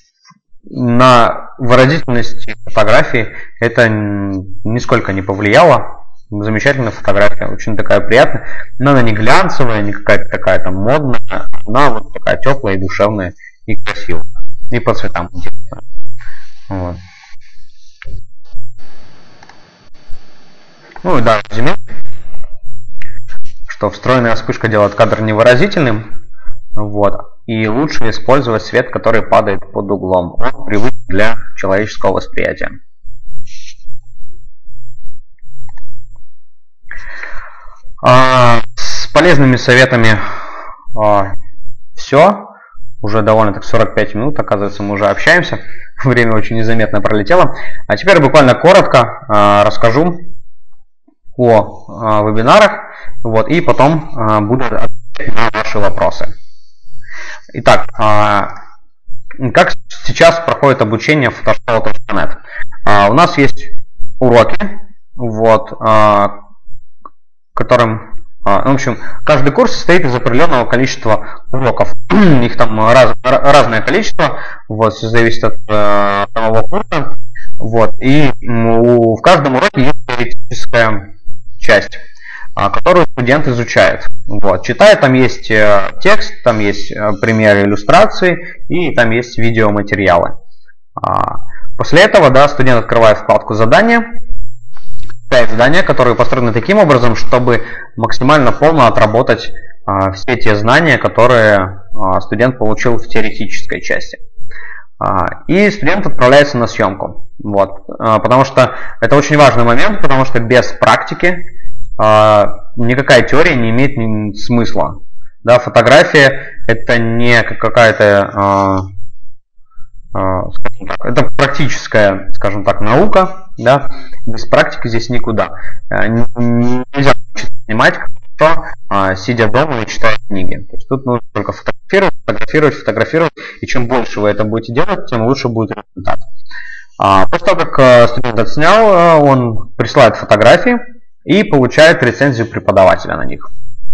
на выразительность фотографии это нисколько не повлияло. Замечательная фотография, очень такая приятная, но она не глянцевая, не какая-то такая там модная, она вот такая теплая и душевная и красивая, и по цветам интересная. Вот. Ну и да, резюме, что встроенная вспышка делает кадр невыразительным, вот, и лучше использовать свет, который падает под углом, он привык для человеческого восприятия. А, с полезными советами а, все. Уже довольно так сорок пять минут, оказывается, мы уже общаемся. Время очень незаметно пролетело. А теперь буквально коротко а, расскажу о а, вебинарах. Вот, и потом а, буду отвечать на ваши вопросы. Итак, а, как сейчас проходит обучение в photoshop точка нет? А, у нас есть уроки, вот, а, которым, в общем, каждый курс состоит из определенного количества уроков. Их там раз, разное количество, вот, все зависит от э, самого курса. Вот, и у, в каждом уроке есть теоретическая часть, а, которую студент изучает. Вот, читает, там есть э, текст, там есть э, примеры иллюстраций, и там есть видеоматериалы. А, после этого, да, студент открывает вкладку «Задания», задания, которые построены таким образом, чтобы максимально полно отработать а, все те знания, которые а, студент получил в теоретической части. А, и студент отправляется на съемку. Вот, а, потому что это очень важный момент, потому что без практики а, никакая теория не имеет ни смысла. Да, фотография это не какая-то... А, скажем так, это практическая, скажем так, наука, да, без практики здесь никуда. Нельзя снимать, кто, сидя дома и читая книги. То есть тут нужно только фотографировать, фотографировать, фотографировать, и чем больше вы это будете делать, тем лучше будет результат. После того, как студент отснял, он присылает фотографии и получает рецензию преподавателя на них.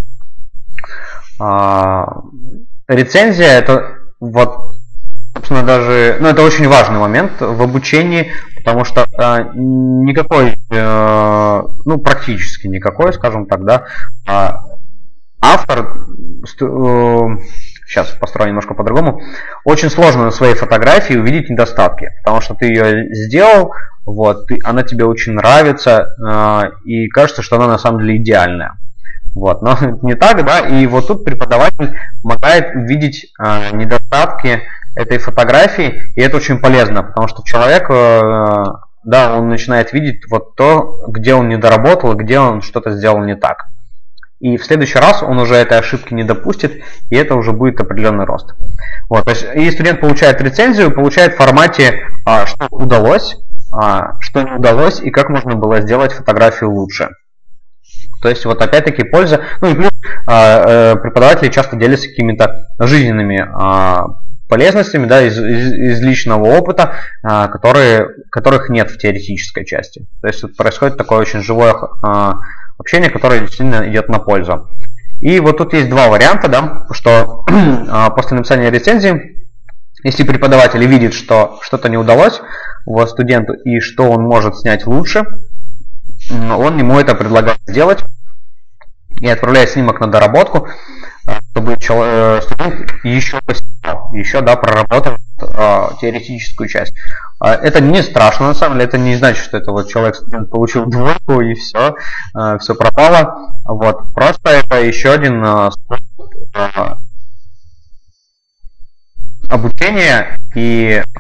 Рецензия это вот, собственно, даже, ну, это очень важный момент в обучении, потому что э, никакой, э, ну, практически никакой, скажем так, да, э, автор, э, сейчас построю немножко по-другому, очень сложно на своей фотографии увидеть недостатки, потому что ты ее сделал, вот, ты, она тебе очень нравится, э, и кажется, что она на самом деле идеальная. Вот, но не так, да, и вот тут преподаватель помогает видеть э, недостатки этой фотографии, и это очень полезно, потому что человек, э, да, он начинает видеть вот то, где он не доработал, где он что-то сделал не так. И в следующий раз он уже этой ошибки не допустит, и это уже будет определенный рост. Вот, то есть, и студент получает рецензию, получает в формате, э, что удалось, э, что не удалось, и как можно было сделать фотографию лучше. То есть, вот опять-таки польза. Ну и плюс э, преподаватели часто делятся какими-то жизненными э, полезностями, да, из, из, из личного опыта, э, которые, которых нет в теоретической части. То есть вот происходит такое очень живое э, общение, которое действительно идет на пользу. И вот тут есть два варианта, да, что э, после написания рецензии, если преподаватель видит, что что-то не удалось вот, студенту и что он может снять лучше, он ему это предлагает сделать и отправляет снимок на доработку, чтобы студент еще поснимал, еще, да, проработал э, теоретическую часть. Это не страшно, на самом деле, это не значит, что это вот человек, студент, получил двойку и все, э, все пропало. Вот. Просто это еще один э, способ э, обучения, и э,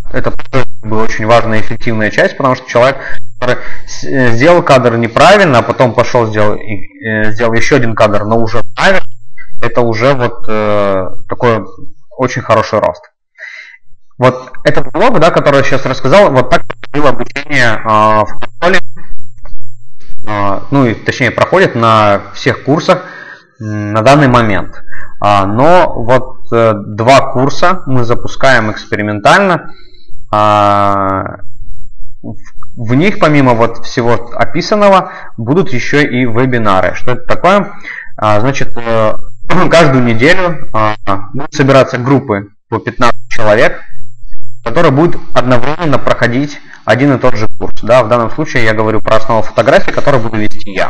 это была очень важная и эффективная часть, потому что человек, который сделал кадр неправильно, а потом пошел сделал, сделал еще один кадр, но уже правильно, это уже вот э, такой очень хороший рост. Вот этот блок, да, который я сейчас рассказал, вот так проходило обучение э, в школе, э, ну и точнее проходит на всех курсах э, на данный момент. А, но вот э, два курса мы запускаем экспериментально. А, в, в них помимо вот всего описанного будут еще и вебинары. Что это такое? А, значит, э, каждую неделю э, будут собираться группы по пятнадцать человек, которые будут одновременно проходить один и тот же курс. Да, в данном случае я говорю про основу фотографии, который буду вести я.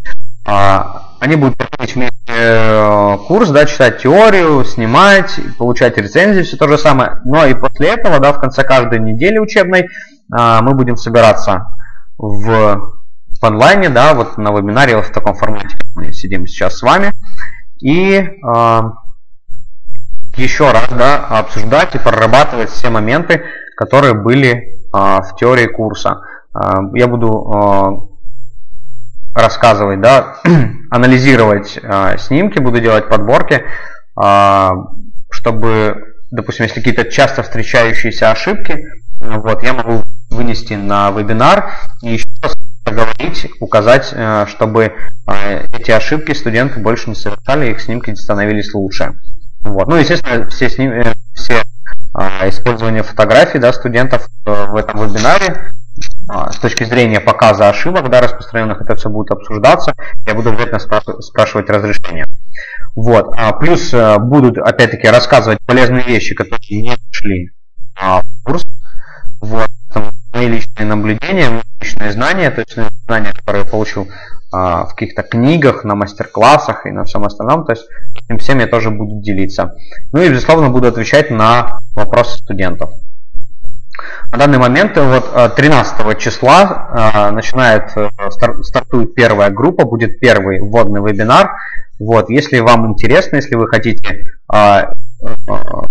А, они будут проходить вместе курс, да, читать теорию, снимать, получать рецензии, все то же самое. Но и после этого, да, в конце каждой недели учебной а, мы будем собираться в, в онлайне, да, вот на вебинаре вот в таком формате мы сидим сейчас с вами. И а, еще раз, да, обсуждать и прорабатывать все моменты, которые были а, в теории курса. А, я буду а, рассказывать, да, анализировать а, снимки, буду делать подборки, а, чтобы, допустим, если какие-то часто встречающиеся ошибки, вот, я могу вынести на вебинар и еще раз поговорить, указать, а, чтобы а, эти ошибки студенты больше не совершали, их снимки становились лучше. Вот. Ну, естественно, все, сним... все а, использование фотографий, да, студентов в этом вебинаре с точки зрения показа ошибок, да, распространенных, это все будет обсуждаться. Я буду обязательно спрашивать разрешение. Вот. А, плюс а, будут, опять-таки, рассказывать полезные вещи, которые не шли а, в курс. Вот. Там мои личные наблюдения, мои личные знания, то есть знания, которые я получил а, в каких-то книгах, на мастер-классах и на всем остальном. То есть этим всем я тоже буду делиться. Ну и, безусловно, буду отвечать на вопросы студентов. На данный момент вот тринадцатого числа начинает, стартует первая группа, будет первый вводный вебинар. Вот, если вам интересно, если вы хотите а, а,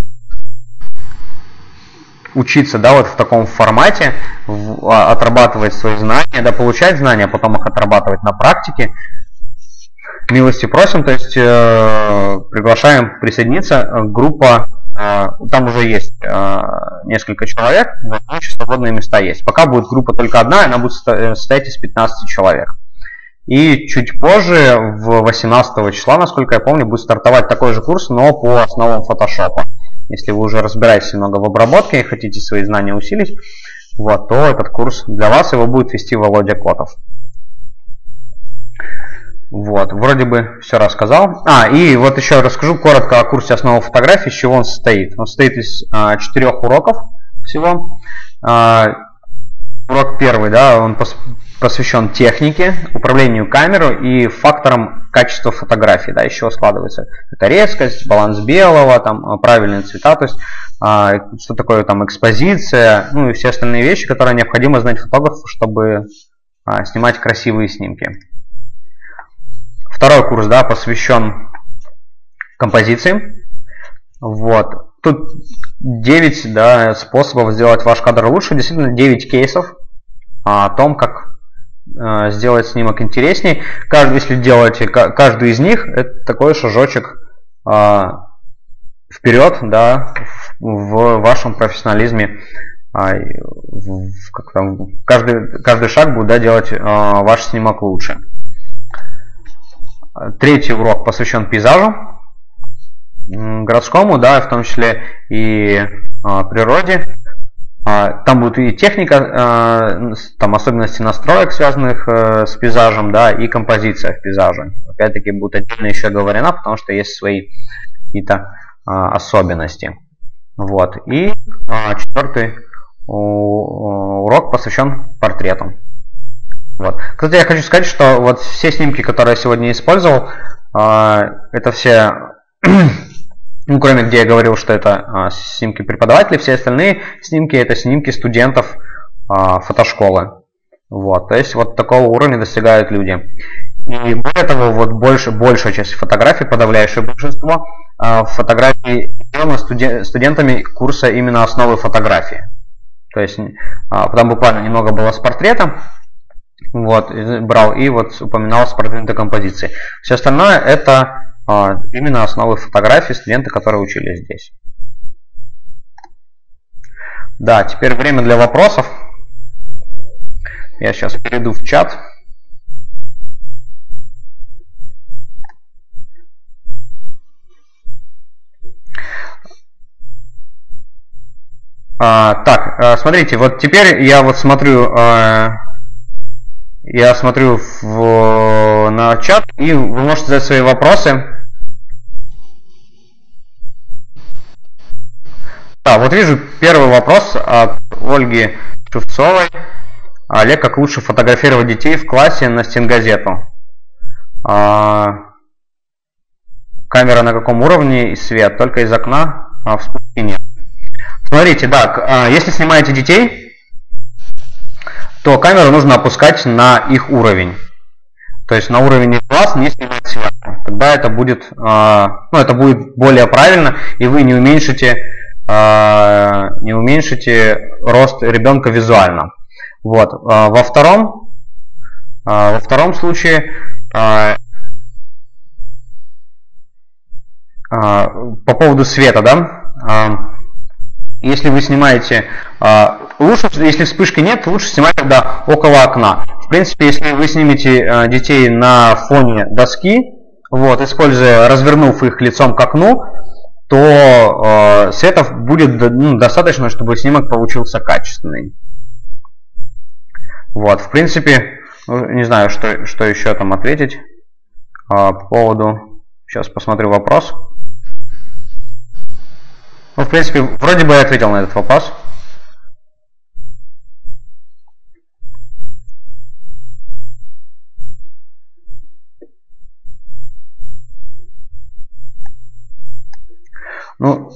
учиться, да, вот в таком формате, в, а, отрабатывать свои знания, да, получать знания, а потом их отрабатывать на практике, милости просим, то есть э, приглашаем присоединиться. Группа, э, там уже есть э, несколько человек, вот, еще свободные места есть. Пока будет группа только одна, она будет состоять из пятнадцати человек. И чуть позже, в восемнадцатого числа, насколько я помню, будет стартовать такой же курс, но по основам фотошопа. Если вы уже разбираетесь немного в обработке и хотите свои знания усилить, вот, то этот курс для вас, его будет вести Володя Котов. Вот, вроде бы все рассказал. А, и вот еще расскажу коротко о курсе основы фотографии, из чего он состоит. Он состоит из а, четырех уроков всего. А, урок первый, да, он пос посвящен технике, управлению камерой и факторам качества фотографии, да, из чего складывается. Это резкость, баланс белого, там, правильные цвета, то есть а, что такое там экспозиция, ну и все остальные вещи, которые необходимо знать фотографу, чтобы а, снимать красивые снимки. Второй курс, да, посвящен композиции. Вот. Тут девять, да, способов сделать ваш кадр лучше. Действительно, девять кейсов о том, как э, сделать снимок интересней. Каждый, если делаете каждый из них, это такой шажочек э, вперед, да, в, в вашем профессионализме. Э, в, как там, каждый, каждый шаг будет, да, делать э, ваш снимок лучше. Третий урок посвящен пейзажу городскому, да, в том числе и а, природе. А, там будет и техника, а, там особенности настроек, связанных а, с пейзажем, да, и композиция в пейзаже. Опять-таки будет отдельно еще говорено, потому что есть свои какие-то а, особенности. Вот. И а, четвертый урок посвящен портретам. Вот. Кстати, я хочу сказать, что вот все снимки, которые я сегодня использовал, это все, ну, кроме где я говорил, что это снимки преподавателей, все остальные снимки это снимки студентов фотошколы. Вот. То есть вот такого уровня достигают люди. И более того, вот больше, большая часть фотографий, подавляющее большинство фотографий сделано студентами курса именно основы фотографии. То есть а, там буквально немного было с портретом. Вот, брал и вот упоминал с продвинутой композицией. Все остальное это а, именно основы фотографии студенты, которые учились здесь. Да, теперь время для вопросов. Я сейчас перейду в чат. А, так, смотрите, вот теперь я вот смотрю, а, я смотрю в, на чат, и вы можете задать свои вопросы. Да, вот вижу первый вопрос от Ольги Шевцовой. Олег, как лучше фотографировать детей в классе на стенгазету? А, камера на каком уровне и свет? Только из окна, а вспышки нет. Смотрите, да, если снимаете детей, то камеру нужно опускать на их уровень. То есть на уровень их глаз, не снимать сверху. Тогда это будет, ну, это будет более правильно, и вы не уменьшите, не уменьшите рост ребенка визуально. Вот. Во втором, во втором случае, по поводу света, да, если вы снимаете, лучше, если вспышки нет, лучше снимать тогда около окна. В принципе, если вы снимете детей на фоне доски, вот, используя, развернув их лицом к окну, то света будет, ну, достаточно, чтобы снимок получился качественный. Вот, в принципе, не знаю, что, что еще там ответить по поводу. Сейчас посмотрю вопрос. Ну, в принципе, вроде бы я ответил на этот вопрос. Ну,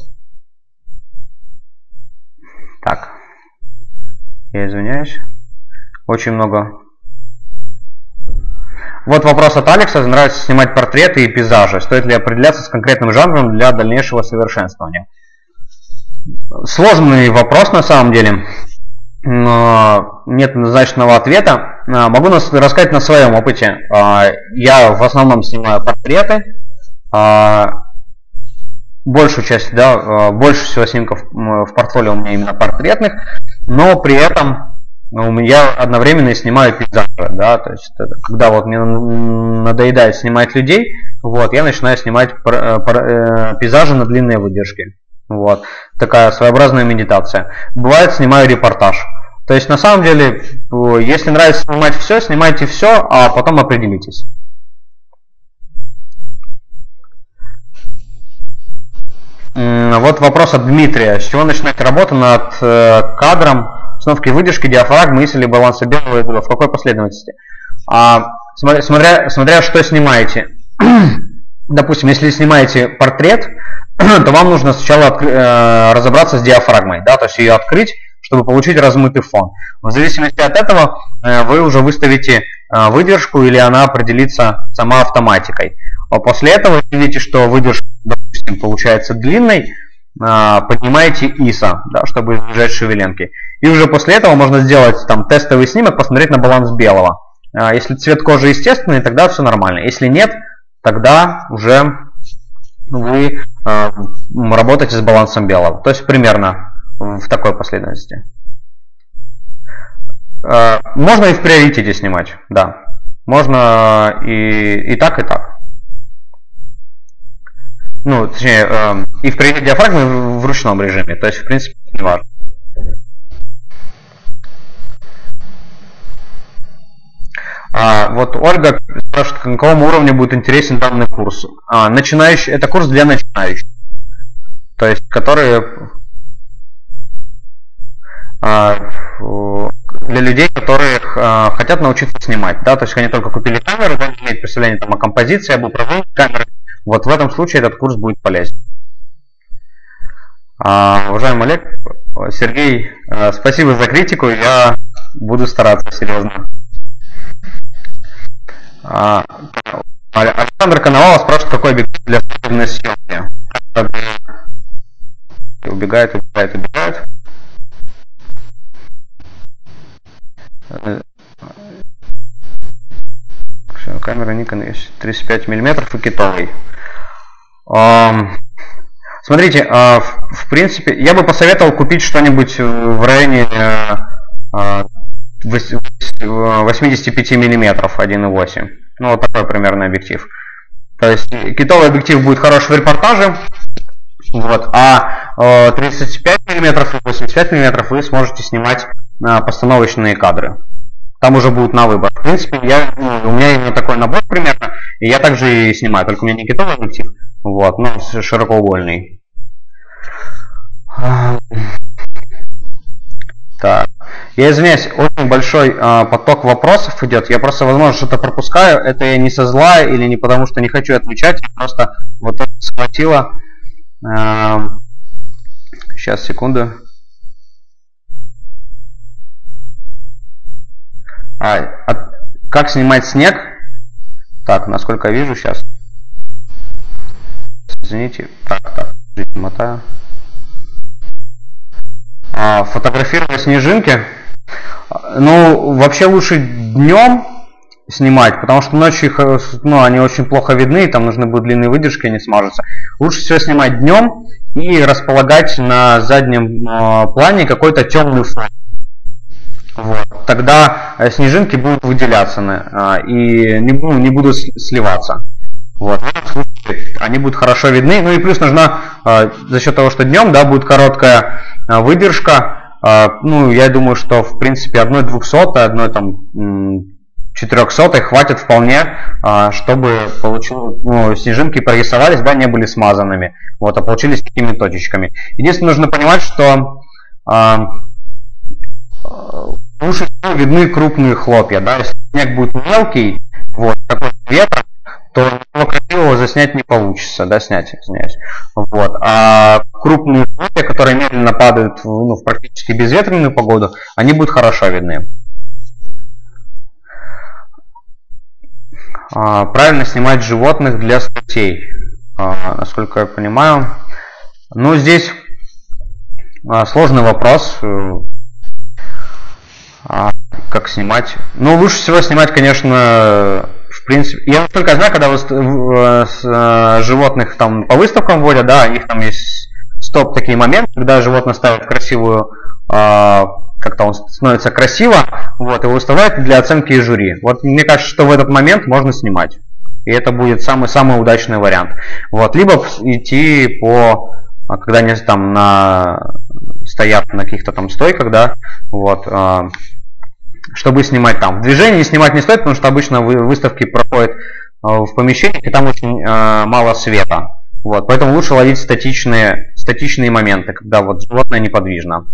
так, я извиняюсь. Очень много. Вот вопрос от Алекса. Нравится снимать портреты и пейзажи. Стоит ли определяться с конкретным жанром для дальнейшего совершенствования? Сложный вопрос на самом деле. Нет однозначного ответа. Могу рассказать на своем опыте. Я в основном снимаю портреты. Большую часть, да, больше всего снимков в портфолио у меня именно портретных, но при этом я одновременно и снимаю пейзажи, да, то есть когда вот мне надоедает снимать людей, вот, я начинаю снимать пейзажи на длинные выдержки. Вот. Такая своеобразная медитация. Бывает, снимаю репортаж. То есть, на самом деле, если нравится снимать все, снимайте все, а потом определитесь. Вот вопрос от Дмитрия. С чего начинать работу над кадром, установки выдержки, диафрагмы, если баланса белого и белого? В какой последовательности? А, смотря, смотря, смотря что снимаете. Допустим, если снимаете портрет, то вам нужно сначала э, разобраться с диафрагмой, да, то есть ее открыть, чтобы получить размытый фон. В зависимости от этого э, вы уже выставите э, выдержку, или она определится сама автоматикой. А после этого, если видите, что выдержка, допустим, получается длинной, э, поднимаете ай эс о, да, чтобы избежать шевеленки. И уже после этого можно сделать там тестовый снимок, посмотреть на баланс белого. Э, если цвет кожи естественный, тогда все нормально. Если нет, тогда уже вы э, работаете с балансом белого. То есть примерно в такой последовательности. Э, можно и в приоритете снимать, да. Можно и, и так, и так. Ну, точнее, э, и в приоритете диафрагмы, и в, в ручном режиме. То есть, в принципе, не важно. А, вот Ольга спрашивает, к какому уровню будет интересен данный курс. А, начинающий, это курс для начинающих. То есть, которые а, для людей, которые а, хотят научиться снимать. Да? То есть, они только купили камеру, да, не имеют представления там, о композиции, об управлении камерой. Вот в этом случае этот курс будет полезен. А, уважаемый Олег, Сергей, а, спасибо за критику, я буду стараться серьезно. Александр Коновалов спрашивает, какой объектив для спортивной съемки. Убегает, убегает, убегает. тридцать пять миллиметров и китовый. Смотрите, в принципе, я бы посоветовал купить что-нибудь в районе восьмидесяти пяти миллиметров один и восемь. Ну, вот такой примерно объектив. То есть китовый объектив будет хорош в репортаже, вот, а тридцать пять миллиметров и восемьдесят пять миллиметров вы сможете снимать постановочные кадры. Там уже будут на выбор. В принципе, я, ну, у меня именно такой набор примерно, и я также и снимаю, только у меня не китовый объектив, вот, но широкоугольный. Так. Я извиняюсь, очень большой э, поток вопросов идет. Я просто, возможно, что-то пропускаю. Это я не со зла или не потому, что не хочу отвечать. Я просто вот это схватило. Э, сейчас, секунду. А, от, как снимать снег? Так, насколько я вижу сейчас. Извините. Так, так, мотаю. А, фотографировать снежинки. Ну, вообще лучше днем снимать, потому что ночью их, ну, они очень плохо видны, там нужны будут длинные выдержки, они смажутся. Лучше всего снимать днем и располагать на заднем э, плане какой-то темный фон. Вот. Тогда снежинки будут выделяться э, и не, ну, не будут сливаться. Вот. В этом случае они будут хорошо видны. Ну и плюс нужна э, за счет того, что днем, да, будет короткая э, выдержка. Ну, я думаю, что в принципе одной двухсотой, одной там четырехсотой хватит вполне, чтобы получил, ну, снежинки прорисовались, да, не были смазанными, вот, а получились такими точечками. Единственное, нужно понимать, что а, лучше всего видны крупные хлопья, да, если снег будет мелкий, вот, такой ветер, то ничего красивого заснять не получится, да, снять, извиняюсь. Вот. А крупные хлопья, которые медленно падают, ну, в практически безветренную погоду, они будут хорошо видны. А, правильно снимать животных для статей, а, насколько я понимаю. Ну, здесь а, сложный вопрос. А, как снимать? Ну, лучше всего снимать, конечно, в принципе, я только знаю, когда вы с, животных там по выставкам водят, да, у них там есть стоп такие моменты, когда животное ставят красивую, как-то он становится красиво, вот, и выставляют для оценки и жюри. Вот мне кажется, что в этот момент можно снимать. И это будет самый-самый удачный вариант. Вот, либо идти по, когда они там на, стоят на каких-то там стойках, да, вот, чтобы снимать там. В движении снимать не стоит, потому что обычно выставки проходят в помещениях, и там очень э, мало света. Вот, поэтому лучше ловить статичные, статичные моменты, когда вот животное неподвижно.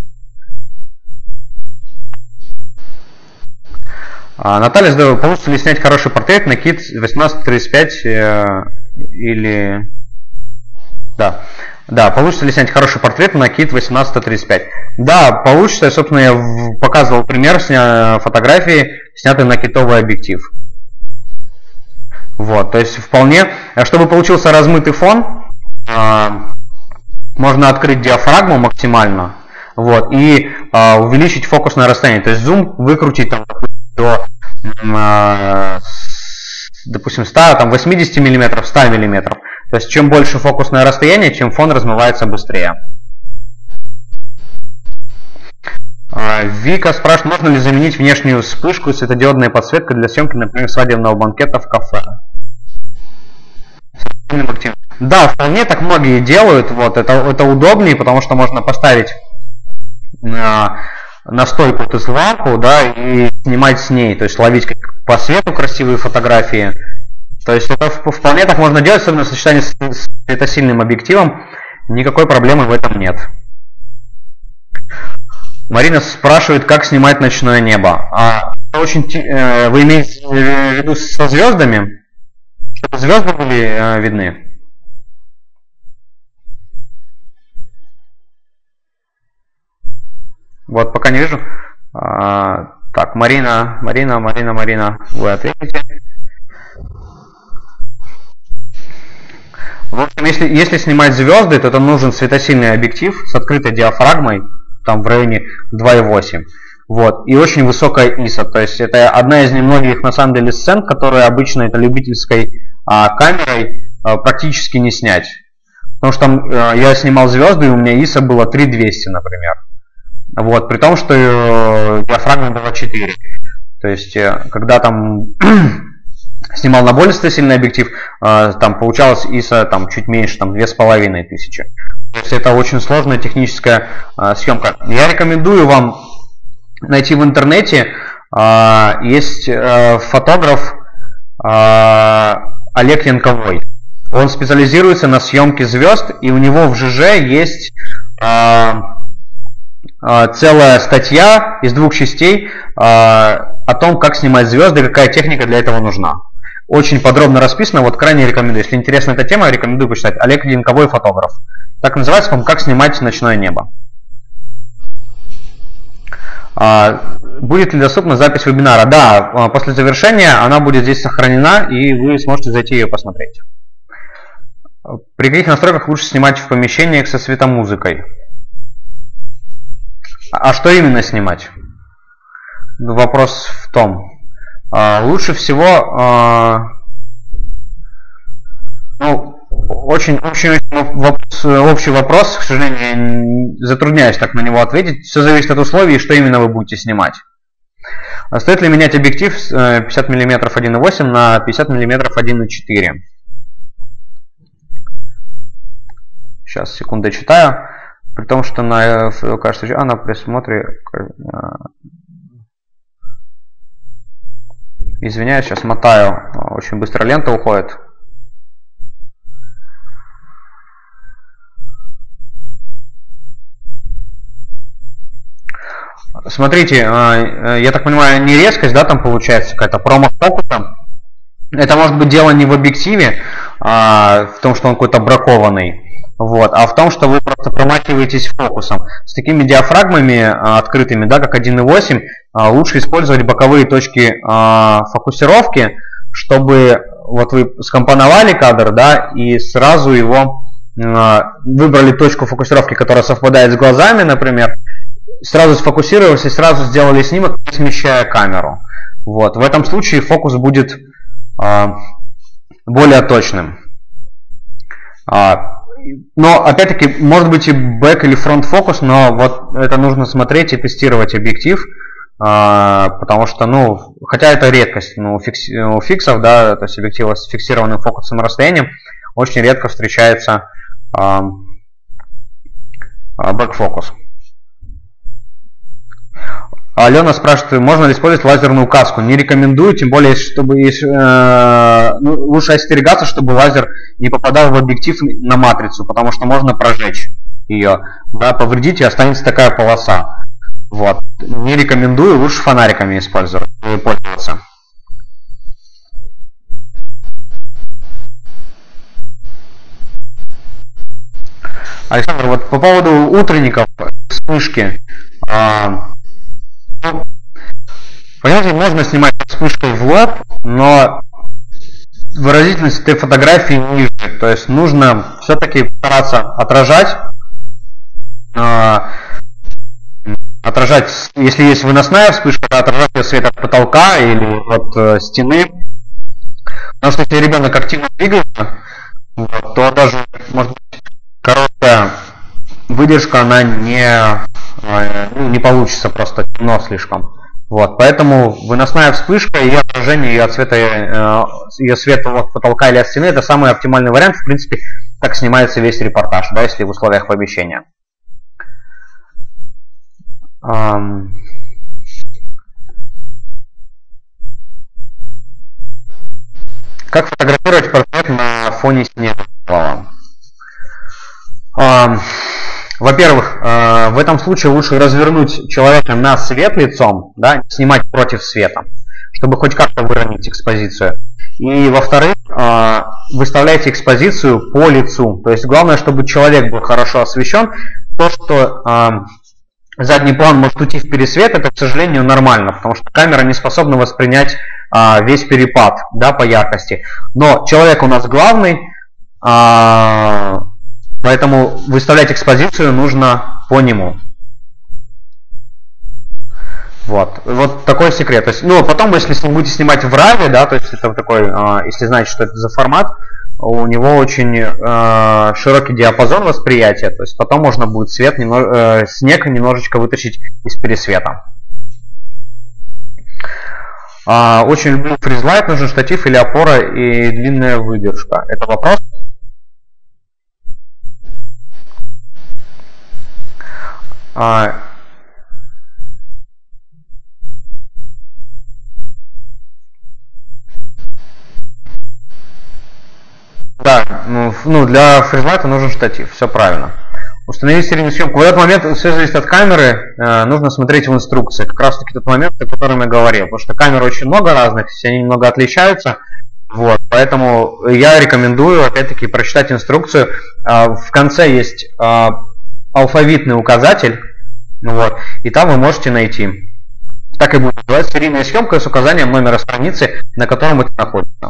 А, Наталья задала, получится ли снять хороший портрет на кит восемнадцать тридцать пять э, или... Да. Да, получится ли снять хороший портрет на кит восемнадцать тридцать пять? Да, получится. Я, собственно, я показывал пример сня... фотографии, снятый на китовый объектив. Вот, то есть вполне, чтобы получился размытый фон, э, можно открыть диафрагму максимально, вот, и э, увеличить фокусное расстояние. То есть зум выкрутить там, до, э, допустим, ста, там, восьмидесяти миллиметров, ста миллиметров. То есть чем больше фокусное расстояние, чем фон размывается быстрее. Вика спрашивает, можно ли заменить внешнюю вспышку светодиодной подсветкой для съемки, например, свадебного банкета в кафе. Да, вполне так многие делают. Вот, это, это удобнее, потому что можно поставить на, на стойку эту лампу, да, и снимать с ней. То есть ловить как по свету красивые фотографии. То есть это вполне так можно делать, особенно в сочетании с светосильным объективом. Никакой проблемы в этом нет. Марина спрашивает, как снимать ночное небо. А, очень, э, вы имеете в виду со звездами? Чтобы звезды были э, видны? Вот, пока не вижу. А, так, Марина, Марина, Марина, Марина, вы ответите. В общем, если, если снимать звезды, то это нужен светосильный объектив с открытой диафрагмой, там в районе два и восемь. Вот, и очень высокая ай эс о, то есть это одна из немногих на самом деле сцен, которые обычно это любительской а, камерой а, практически не снять. Потому что там а, я снимал звезды, и у меня ай эс о было три тысячи двести, например. Вот, при том, что э, диафрагма была четыре. То есть, э, когда там снимал на более сильный объектив, э, там получалось ай эс о там, чуть меньше, там две тысячи пятьсот. То есть это очень сложная техническая э, съемка. Я рекомендую вам найти в интернете, э, есть э, фотограф э, Олег Янковой. Он специализируется на съемке звезд, и у него в ЖЖ есть э, целая статья из двух частей э, о том, как снимать звезды, какая техника для этого нужна. Очень подробно расписано, вот крайне рекомендую. Если интересна эта тема, рекомендую почитать. Олег Янковой, фотограф. Так называется, по-моему, «Как снимать ночное небо». Э, будет ли доступна запись вебинара? Да, после завершения она будет здесь сохранена, и вы сможете зайти ее посмотреть. При каких настройках лучше снимать в помещениях со светомузыкой? А что именно снимать? Вопрос в том. Лучше всего, ну, очень, очень, очень вопрос, общий вопрос, к сожалению, затрудняюсь так на него ответить. Все зависит от условий, что именно вы будете снимать. Стоит ли менять объектив пятьдесят миллиметров один и восемь на пятьдесят миллиметров один и четыре? Сейчас, секунду, читаю. При том, что на, кажется, а на присмотре... Извиняюсь, сейчас мотаю. Очень быстро лента уходит. Смотрите, я так понимаю, не резкость, да, там получается какая-то промах фокуса. Это может быть дело не в объективе, а в том, что он какой-то бракованный. Вот, а в том, что вы просто промахиваетесь фокусом. С такими диафрагмами а, открытыми, да, как один и восемь, а, лучше использовать боковые точки а, фокусировки, чтобы вот вы скомпоновали кадр, да, и сразу его а, выбрали точку фокусировки, которая совпадает с глазами, например, сразу сфокусировались и сразу сделали снимок, не смещая камеру. Вот, в этом случае фокус будет а, более точным. А, Но, опять-таки, может быть и бэк или фронт фокус, но вот это нужно смотреть и тестировать объектив, потому что, ну, хотя это редкость, ну, у фиксов, да, то есть объектива с фиксированным фокусом и расстоянием, очень редко встречается бэк фокус. Алена спрашивает, можно ли использовать лазерную каску? Не рекомендую, тем более, чтобы э, ну, лучше остерегаться, чтобы лазер не попадал в объектив на матрицу, потому что можно прожечь ее, да, повредить, и останется такая полоса. Вот. Не рекомендую, лучше фонариками использовать, пользоваться. Александр, вот по поводу утренников, вспышки. Э, Понимаете, можно снимать вспышкой в лоб, но выразительность этой фотографии ниже. То есть нужно все-таки стараться отражать, э, отражать, если есть выносная вспышка, то отражать ее свет от потолка или от э, стены. Потому что если ребенок активно двигается, вот, то даже, может быть, короткая выдержка, она не, э, не получится, просто темно слишком. Вот, поэтому выносная вспышка и отражение ее от света, э, ее света от потолка или от стены — это самый оптимальный вариант. В принципе, так снимается весь репортаж, да, если в условиях помещения. Эм... Как фотографировать портрет на фоне снега? Эм... Во-первых, в этом случае лучше развернуть человека на свет лицом, да, снимать против света, чтобы хоть как-то выровнять экспозицию. И во-вторых, выставляйте экспозицию по лицу. То есть главное, чтобы человек был хорошо освещен. То, что задний план может уйти в пересвет, это, к сожалению, нормально, потому что камера не способна воспринять весь перепад, да, по яркости. Но человек у нас главный. Поэтому выставлять экспозицию нужно по нему. Вот, вот такой секрет. То есть, ну, потом, если вы будете снимать в рав, да, то есть это такой, э, если знаете, что это за формат, у него очень э, широкий диапазон восприятия. То есть потом можно будет свет, немного, э, снег немножечко вытащить из пересвета. Э, очень люблю фризлайт, нужен штатив или опора и длинная выдержка. Это вопрос? Э, Да, ну, ну для фризлайта нужен штатив, все правильно. Установить серийную съемку. В этот момент все зависит от камеры, э, нужно смотреть в инструкции. Как раз таки тот момент, о котором я говорил. Потому что камер очень много разных, все они немного отличаются. Вот, поэтому я рекомендую, опять-таки, прочитать инструкцию. Э, в конце есть э, алфавитный указатель, вот, и там вы можете найти. Так и будет называться серийная съемка с указанием номера страницы, на котором это находится.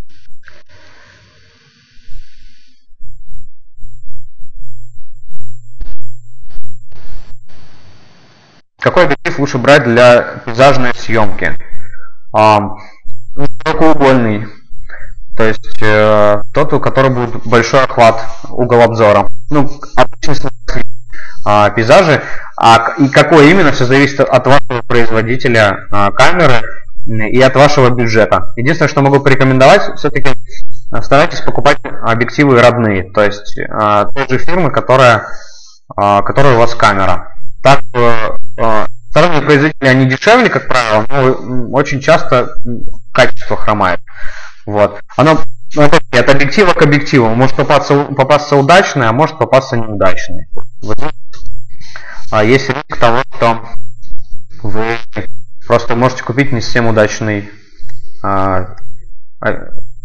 Какой объектив лучше брать для пейзажной съемки? Широкоугольный. То есть э, тот, у которого будет большой охват, угол обзора. Ну, обычно э, пейзажи. А, и какой именно, все зависит от вашего производителя э, камеры и от вашего бюджета. Единственное, что могу порекомендовать, все-таки старайтесь покупать объективы родные. То есть э, той же фирмы, которая, э, которая у вас камера. Так, э, сторонние производители, они дешевле, как правило, но очень часто качество хромает. Вот. Оно, от объектива к объективу может попасться, попасться удачный, а может попасться неудачный. Вот. А есть риск того, что вы просто можете купить не совсем удачный а, а,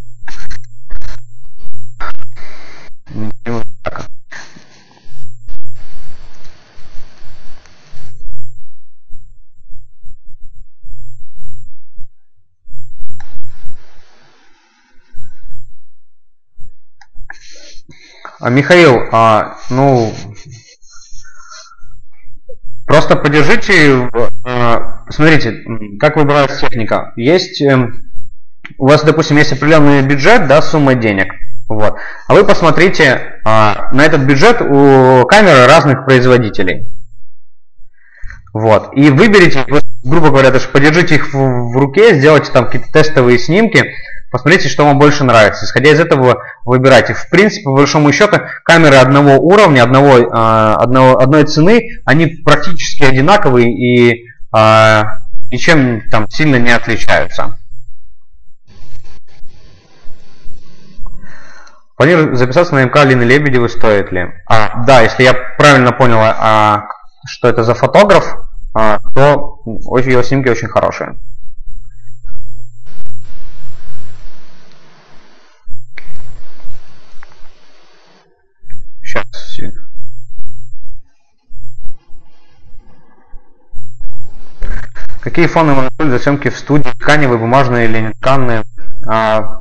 Михаил, а, ну, просто подержите, а, смотрите, как выбирается техника. Есть, у вас, допустим, есть определенный бюджет, да, сумма денег, вот, а вы посмотрите а, на этот бюджет у камеры разных производителей. Вот, и выберите, грубо говоря, даже подержите их в, в руке, сделайте там какие-то тестовые снимки, посмотрите, что вам больше нравится. Исходя из этого выбирайте. В принципе, по большому счету, камеры одного уровня, одного, одного, одной цены, они практически одинаковые и а, ничем там сильно не отличаются. Планирую записаться на МК Алины Лебедевой, стоит ли? А, да, если я правильно понял, а, что это за фотограф, а, то его снимки очень хорошие. Сейчас. Какие фоны можно использовать для съемки в студии? Тканевые, бумажные или не тканные? А...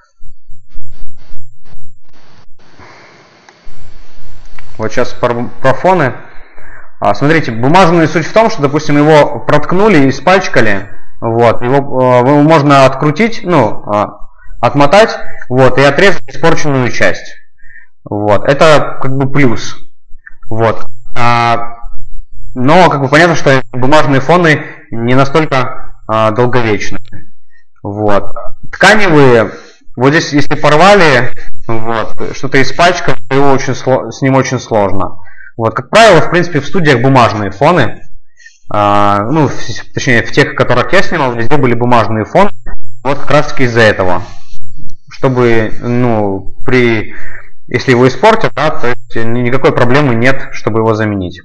Вот сейчас про, про фоны. А, смотрите, бумажные суть в том, что, допустим, его проткнули, испачкали. Вот, его, его можно открутить, ну, отмотать, вот, и отрезать испорченную часть. Вот, это как бы плюс. Вот. А, но как бы понятно, что бумажные фоны не настолько а, долговечны. Вот. Тканевые, вот здесь, если порвали, вот, что-то испачкали, то его очень, с ним очень сложно. Вот, как правило, в принципе, в студиях бумажные фоны. А, ну, в, точнее, в тех, которых я снимал, везде были бумажные фоны. Вот как раз таки из-за этого. Чтобы, ну, при... Если его испортят, да, то есть никакой проблемы нет, чтобы его заменить.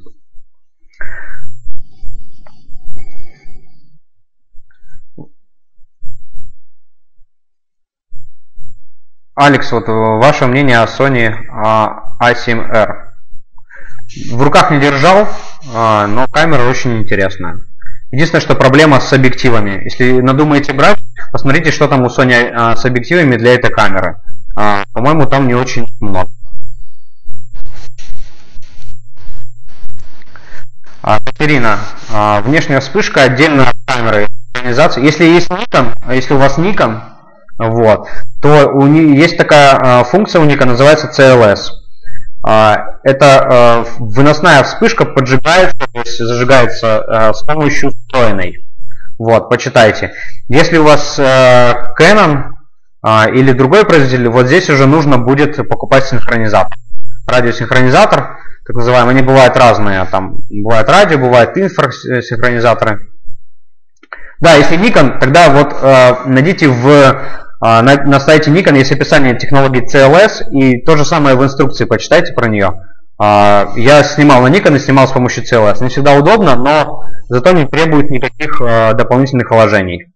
Алекс, вот ваше мнение о Sony а семь эр. В руках не держал, но камера очень интересная. Единственное, что проблема с объективами. Если надумаете брать, посмотрите, что там у Sony с объективами для этой камеры. А, по-моему, там не очень много. А какие Ирина, а, внешняя вспышка отдельно от камеры. Если есть Nikon, если у вас Nikon, вот, то у них есть такая а, функция у Nikon, называется си эл эс. А, это а, выносная вспышка поджигается, то есть зажигается а, с помощью встроенной. Вот, почитайте. Если у вас а, Canon а, или другой производитель, вот здесь уже нужно будет покупать синхронизатор. Радиосинхронизатор, так называемый, они бывают разные. Там бывают радио, бывают инфрасинхронизаторы. Да, если Nikon, тогда вот э, найдите в, э, на, на сайте Nikon есть описание технологии си эл эс, и то же самое в инструкции, почитайте про нее. Э, я снимал на Nikon и снимал с помощью си эл эс. Не всегда удобно, но зато не требует никаких э, дополнительных вложений.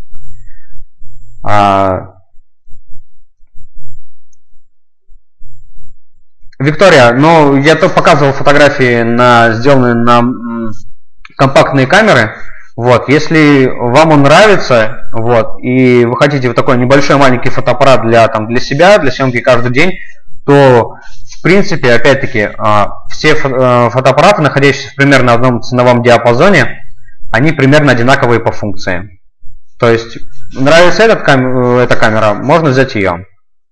Э, Виктория, ну я то показывал фотографии, на, сделанные на м, компактные камеры. Вот, если вам он нравится, вот, и вы хотите вот такой небольшой маленький фотоаппарат для, там, для себя, для съемки каждый день, то, в принципе, опять-таки, все фотоаппараты, находящиеся примерно в одном ценовом диапазоне, они примерно одинаковые по функции. То есть, нравится этот, эта камера, можно взять ее.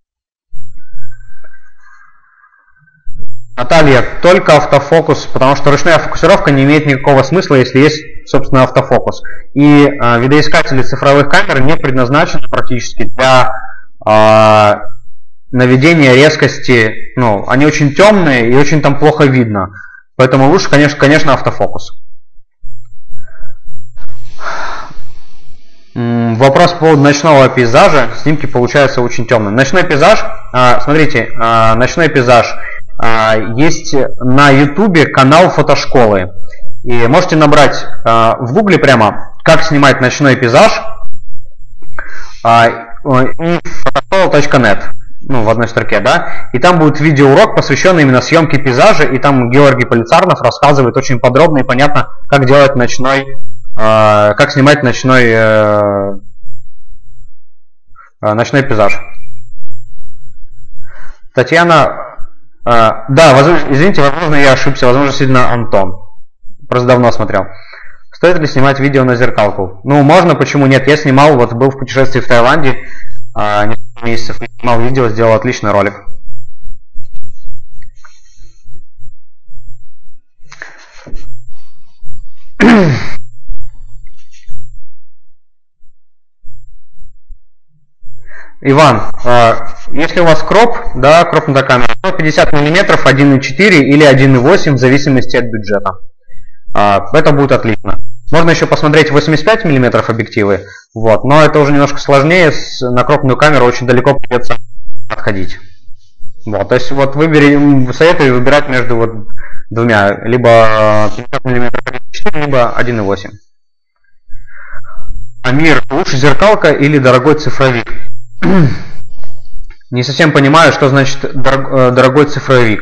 Наталья, только автофокус, потому что ручная фокусировка не имеет никакого смысла, если есть, собственно, автофокус. И э, видоискатели цифровых камер не предназначены практически для э, наведения резкости. Ну, они очень темные и очень там плохо видно. Поэтому лучше, конечно, конечно, автофокус. Вопрос по поводу ночного пейзажа. Снимки получаются очень темными. Ночной пейзаж, э, смотрите, э, ночной пейзаж. Есть на ютубе канал фотошколы. И можете набрать э, в гугле прямо, как снимать ночной пейзаж, э, и фотошкола точка нет, ну, в одной строке, да. И там будет видеоурок, посвященный именно съемке пейзажа, и там Георгий Полицарнов рассказывает очень подробно и понятно, как делать ночной, э, как снимать ночной, э, ночной пейзаж. Татьяна. Uh, да, возможно, извините, возможно, я ошибся, возможно, действительно Антон. Просто давно смотрел. Стоит ли снимать видео на зеркалку? Ну, можно, почему нет? Я снимал, вот был в путешествии в Таиланде, uh, несколько месяцев снимал видео, сделал отличный ролик. Иван, если у вас кроп, да, кропнутая камера, то пятьдесят миллиметров, один и четыре или один и восемь в зависимости от бюджета. Это будет отлично. Можно еще посмотреть восемьдесят пять миллиметров объективы, вот, но это уже немножко сложнее, на кропную камеру очень далеко придется отходить. Вот, то есть вот выбери, советую выбирать между вот двумя, либо пятьдесят миллиметров один и четыре, либо один и восемь. Амир, лучше зеркалка или дорогой цифровик? Не совсем понимаю, что значит дорогой цифровик.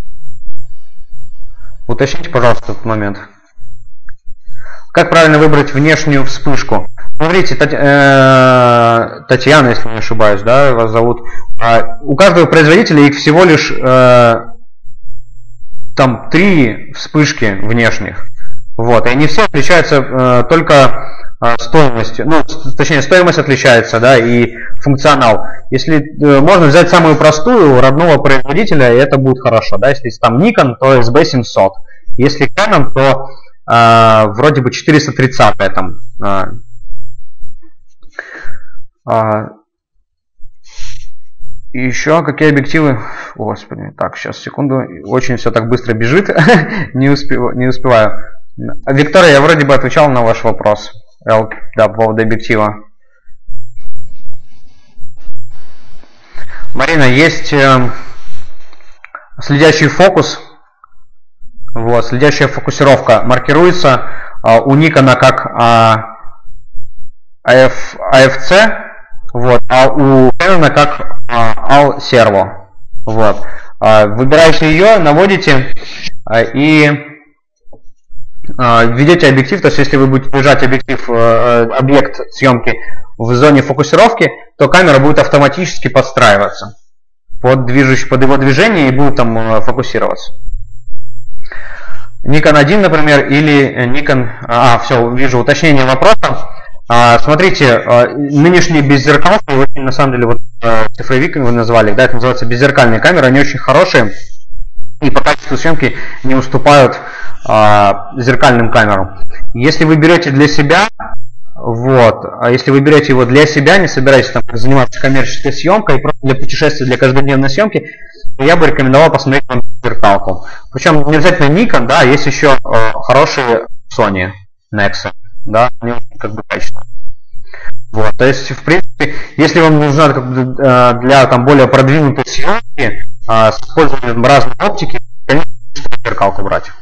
Уточните, пожалуйста, этот момент. Как правильно выбрать внешнюю вспышку? Смотрите, Татьяна, если не ошибаюсь, да, вас зовут. У каждого производителя их всего лишь там три вспышки внешних. Вот, и они все отличаются только стоимостью, ну, точнее, стоимость отличается, да, и функционал. Если э, можно взять самую простую, родного производителя, и это будет хорошо, да, если там Nikon, то эс би семьсот. Если Canon, то э, вроде бы четыреста тридцать там. Э, э, и еще какие объективы? О, Господи, так, сейчас, секунду, очень все так быстро бежит, не, успев, не успеваю. Виктория, я вроде бы отвечал на ваш вопрос. Да, по поводу объектива. Марина, есть э, следящий фокус. Вот, следящая фокусировка маркируется э, у Nikon как э, эй эф си, вот, а у Canon как э, Al Servo. Вот. Э, выбираете ее, наводите э, и введете объектив, то есть если вы будете держать объектив, объект съемки в зоне фокусировки, то камера будет автоматически подстраиваться под, движущий, под его движение и будет там фокусироваться. Nikon один, например, или Nikon... А, все, вижу уточнение вопроса. А, смотрите, а, нынешние беззеркалки, очень, на самом деле, вот цифровик вы назвали, да, это называется беззеркальные камеры, они очень хорошие и по качеству съемки не уступают а, зеркальным камерам. Если вы берете для себя, вот, а если вы берете его для себя, не собираетесь там заниматься коммерческой съемкой, просто для путешествий, для каждодневной съемки, то я бы рекомендовал посмотреть на зеркалку. Причем не обязательно Nikon, да, есть еще э, хорошие Sony Nexus, да, они очень как бы качественные. Вот, то есть, в принципе, если вам нужна как бы, для там более продвинутой съемки а, с использованием разной оптики, конечно, зеркалку брать.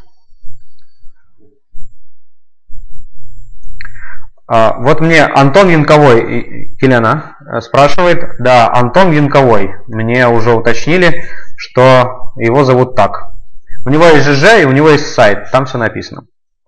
А, вот мне Антон Янковой, Елена, спрашивает, да, Антон Янковой, мне уже уточнили, что его зовут так. У него есть ЖЖ и у него есть сайт, там все написано.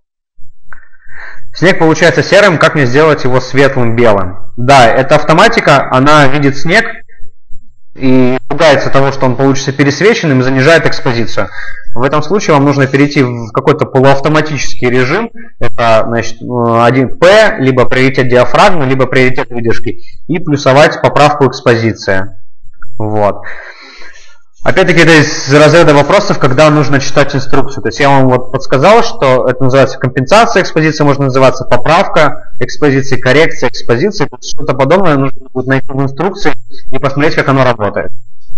Снег получается серым, как мне сделать его светлым белым? Да, эта автоматика, она видит снег и пугается того, что он получится пересвеченным и занижает экспозицию. В этом случае вам нужно перейти в какой-то полуавтоматический режим. Это, значит, один пэ, либо приоритет диафрагмы, либо приоритет выдержки. И плюсовать поправку экспозиции. Вот. Опять-таки, это из разряда вопросов, когда нужно читать инструкцию. То есть я вам вот подсказал, что это называется компенсация экспозиции, можно называться поправка экспозиции, коррекция экспозиции. Что-то подобное нужно будет найти в инструкции и посмотреть, как оно работает.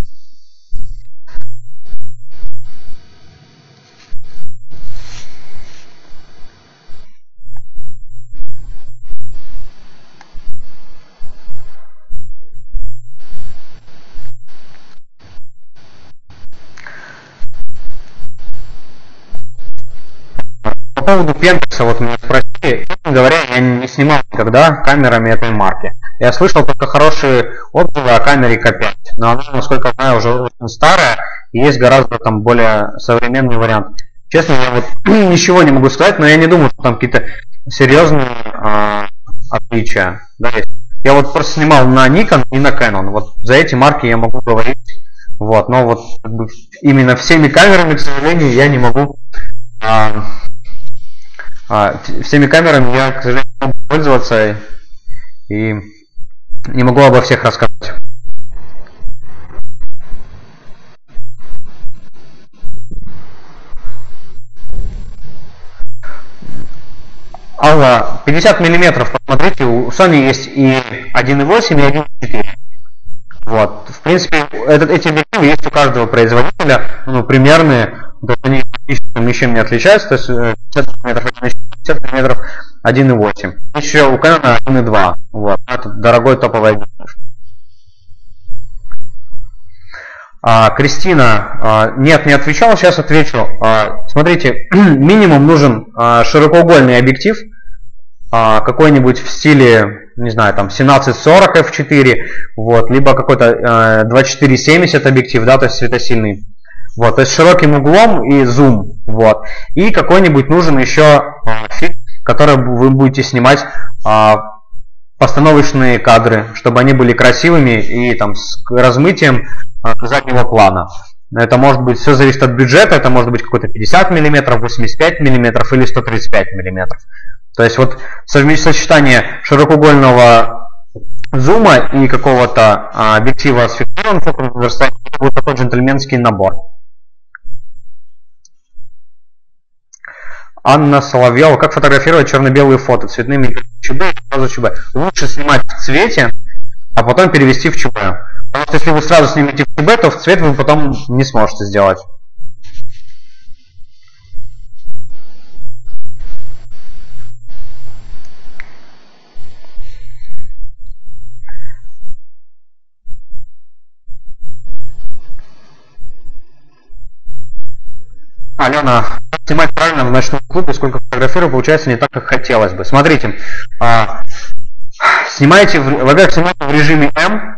По поводу Pentax, вот меня спросили, честно говоря, я не снимал никогда камерами этой марки. Я слышал только хорошие отзывы о камере К пять, но она, насколько я знаю, уже очень старая, и есть гораздо там более современный вариант. Честно, я вот ничего не могу сказать, но я не думаю, что там какие-то серьезные а, отличия. Да, есть. Я вот просто снимал на Nikon и на Canon, вот за эти марки я могу говорить, вот, но вот как бы, именно всеми камерами, к сожалению, я не могу... А, А, всеми камерами я, к сожалению, не могу пользоваться и не могу обо всех рассказать. Алла, пятьдесят миллиметров, посмотрите, у Sony есть и один и восемь, и один и четыре. Вот. В принципе, этот, эти объективы есть у каждого производителя, ну, примерные, то есть они ничем не отличаются, то есть пятьдесят миллиметров пятьдесят миллиметров один и восемь. Еще у Canon один и два. Вот. Это дорогой топовый объектив. А, Кристина, а, нет, не отвечал, сейчас отвечу. А, смотрите, минимум нужен а, широкоугольный объектив, а, какой-нибудь в стиле, не знаю, там семнадцать сорок эф четыре, вот, либо какой-то а, двадцать четыре семьдесят объектив, да, то есть светосильный. Вот, то есть широким углом и зум, вот. И какой-нибудь нужен еще фиг, который вы будете снимать а, постановочные кадры, чтобы они были красивыми и там с размытием а, заднего плана. Это может быть, все зависит от бюджета, это может быть какой-то пятьдесят миллиметров, восемьдесят пять миллиметров или сто тридцать пять миллиметров. То есть вот сочетание широкоугольного зума и какого-то а, объектива с фиксированным фокусом это будет такой джентльменский набор. Анна Соловьева. Как фотографировать черно-белые фото цветными ЧБ и сразу ЧБ? Лучше снимать в цвете, а потом перевести в ЧБ. Потому что если вы сразу снимете в ЧБ, то в цвет вы потом не сможете сделать. Алена, снимать правильно в ночном клубе, сколько фотографирую, получается не так, как хотелось бы. Смотрите, а, снимайте, во-первых, снимайте в режиме М,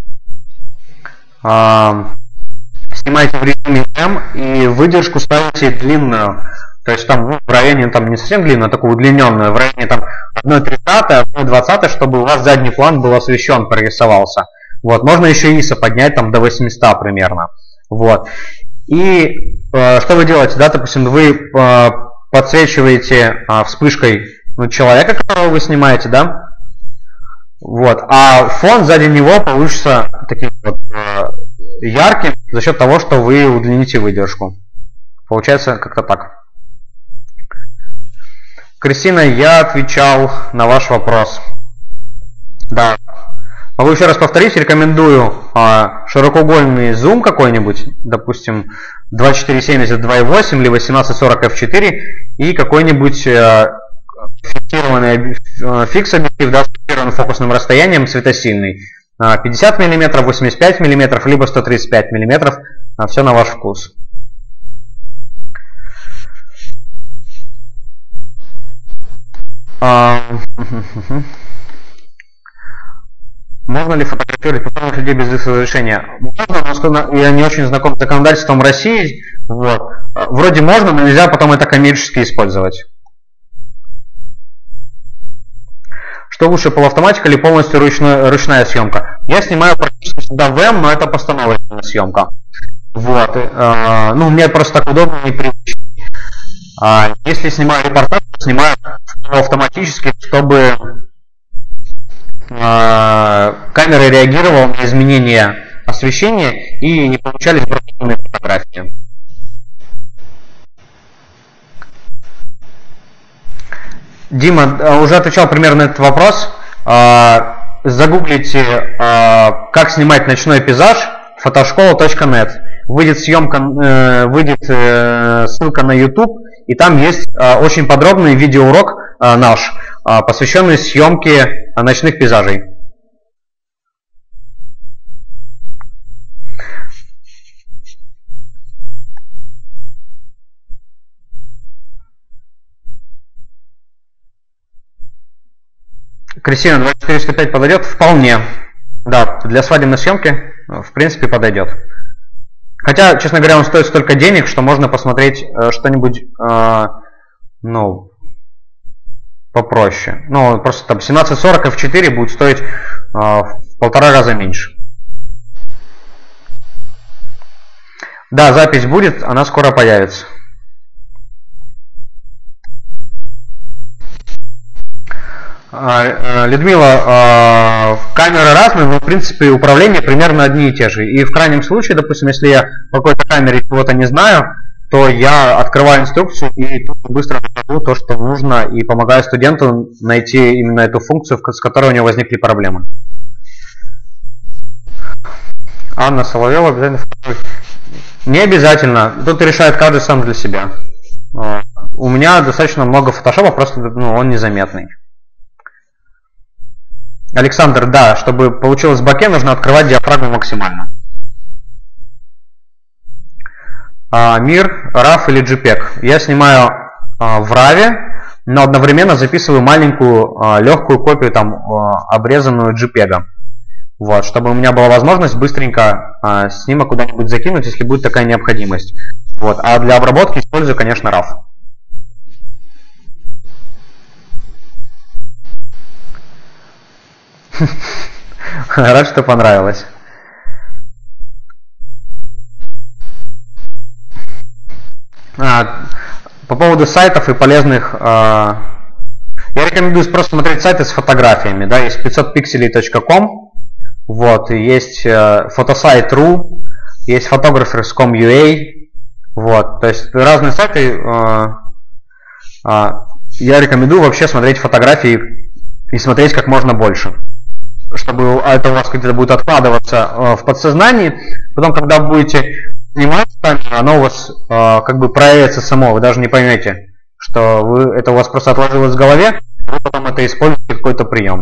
а, снимайте в режиме М и выдержку ставите длинную, то есть там ну, в районе, там не совсем длинную, а такую удлиненную, в районе там одна тридцатая, одна двадцатая, чтобы у вас задний план был освещен, прорисовался. Вот, можно еще ай эс о поднять там до восьмисот примерно. Вот. И э, что вы делаете, да, допустим, вы э, подсвечиваете э, вспышкой ну, человека, которого вы снимаете, да, вот, а фон сзади него получится таким вот э, ярким за счет того, что вы удлините выдержку. Получается как-то так. Кристина, я отвечал на ваш вопрос. Да. Могу еще раз повторить, рекомендую а, широкоугольный зум какой-нибудь, допустим, двадцать четыре семьдесят два и восемь или восемнадцать сорок эф четыре и какой-нибудь а, фиксированный а, фикс объектив, да, с фиксированным фокусным расстоянием светосильный. А, пятьдесят миллиметров, восемьдесят пять миллиметров, либо сто тридцать пять миллиметров. А, все на ваш вкус. А, Можно ли фотографировать посторонних людей без их разрешения? Можно, но я не очень знаком с законодательством России. Вот. Вроде можно, но нельзя потом это коммерчески использовать. Что лучше, полуавтоматика или полностью ручной, ручная съемка? Я снимаю практически всегда в М, но это постановочная съемка. Вот. Э, ну, мне просто так удобно и привычно. А если снимаю репортаж, то снимаю автоматически, чтобы э, камера реагировала на изменения освещения и не получались брошенные фотографии. Дима, уже отвечал примерно на этот вопрос. Загуглите, как снимать ночной пейзаж, фотошкола точка нет. Выйдет съемка, выйдет ссылка на YouTube, и там есть очень подробный видеоурок наш, посвященный съемке ночных пейзажей. Кристина, двадцать четыре пять подойдет? Вполне. Да, для свадебной съемки в принципе подойдет. Хотя, честно говоря, он стоит столько денег, что можно посмотреть э, что-нибудь, э, ну, попроще. Ну, просто там семнадцать сорок эф четыре будет стоить э, в полтора раза меньше. Да, запись будет, она скоро появится. Людмила, камеры разные, но в принципе управление примерно одни и те же. И в крайнем случае, допустим, если я по какой-то камере чего-то не знаю, то я открываю инструкцию и тут быстро покажу то, что нужно, и помогаю студенту найти именно эту функцию, с которой у него возникли проблемы. Анна Соловьева обязательно. Не обязательно. Тут решает каждый сам для себя. У меня достаточно много фотошопа, просто ну, он незаметный. Александр, да, чтобы получилось в боке, нужно открывать диафрагму максимально. А, мир, рав или джипег. Я снимаю а, в раве, но одновременно записываю маленькую а, легкую копию, там, а, обрезанную джипега. Вот, чтобы у меня была возможность быстренько а, снимок куда-нибудь закинуть, если будет такая необходимость. Вот, а для обработки использую, конечно, рав. Рад, что понравилось. А, по поводу сайтов и полезных, а, я рекомендую просто смотреть сайты с фотографиями. Да, есть пятьсот пикселей точка ком, вот, есть фотосайт точка ру, есть фотограферс точка ком точка ю а, вот, то есть разные сайты. А, а, я рекомендую вообще смотреть фотографии и смотреть как можно больше, чтобы это у вас где-то будет откладываться в подсознании. Потом, когда будете снимать, оно у вас как бы проявится само, вы даже не поймете, что вы, это у вас просто отложилось в голове, вы потом это используете какой-то прием.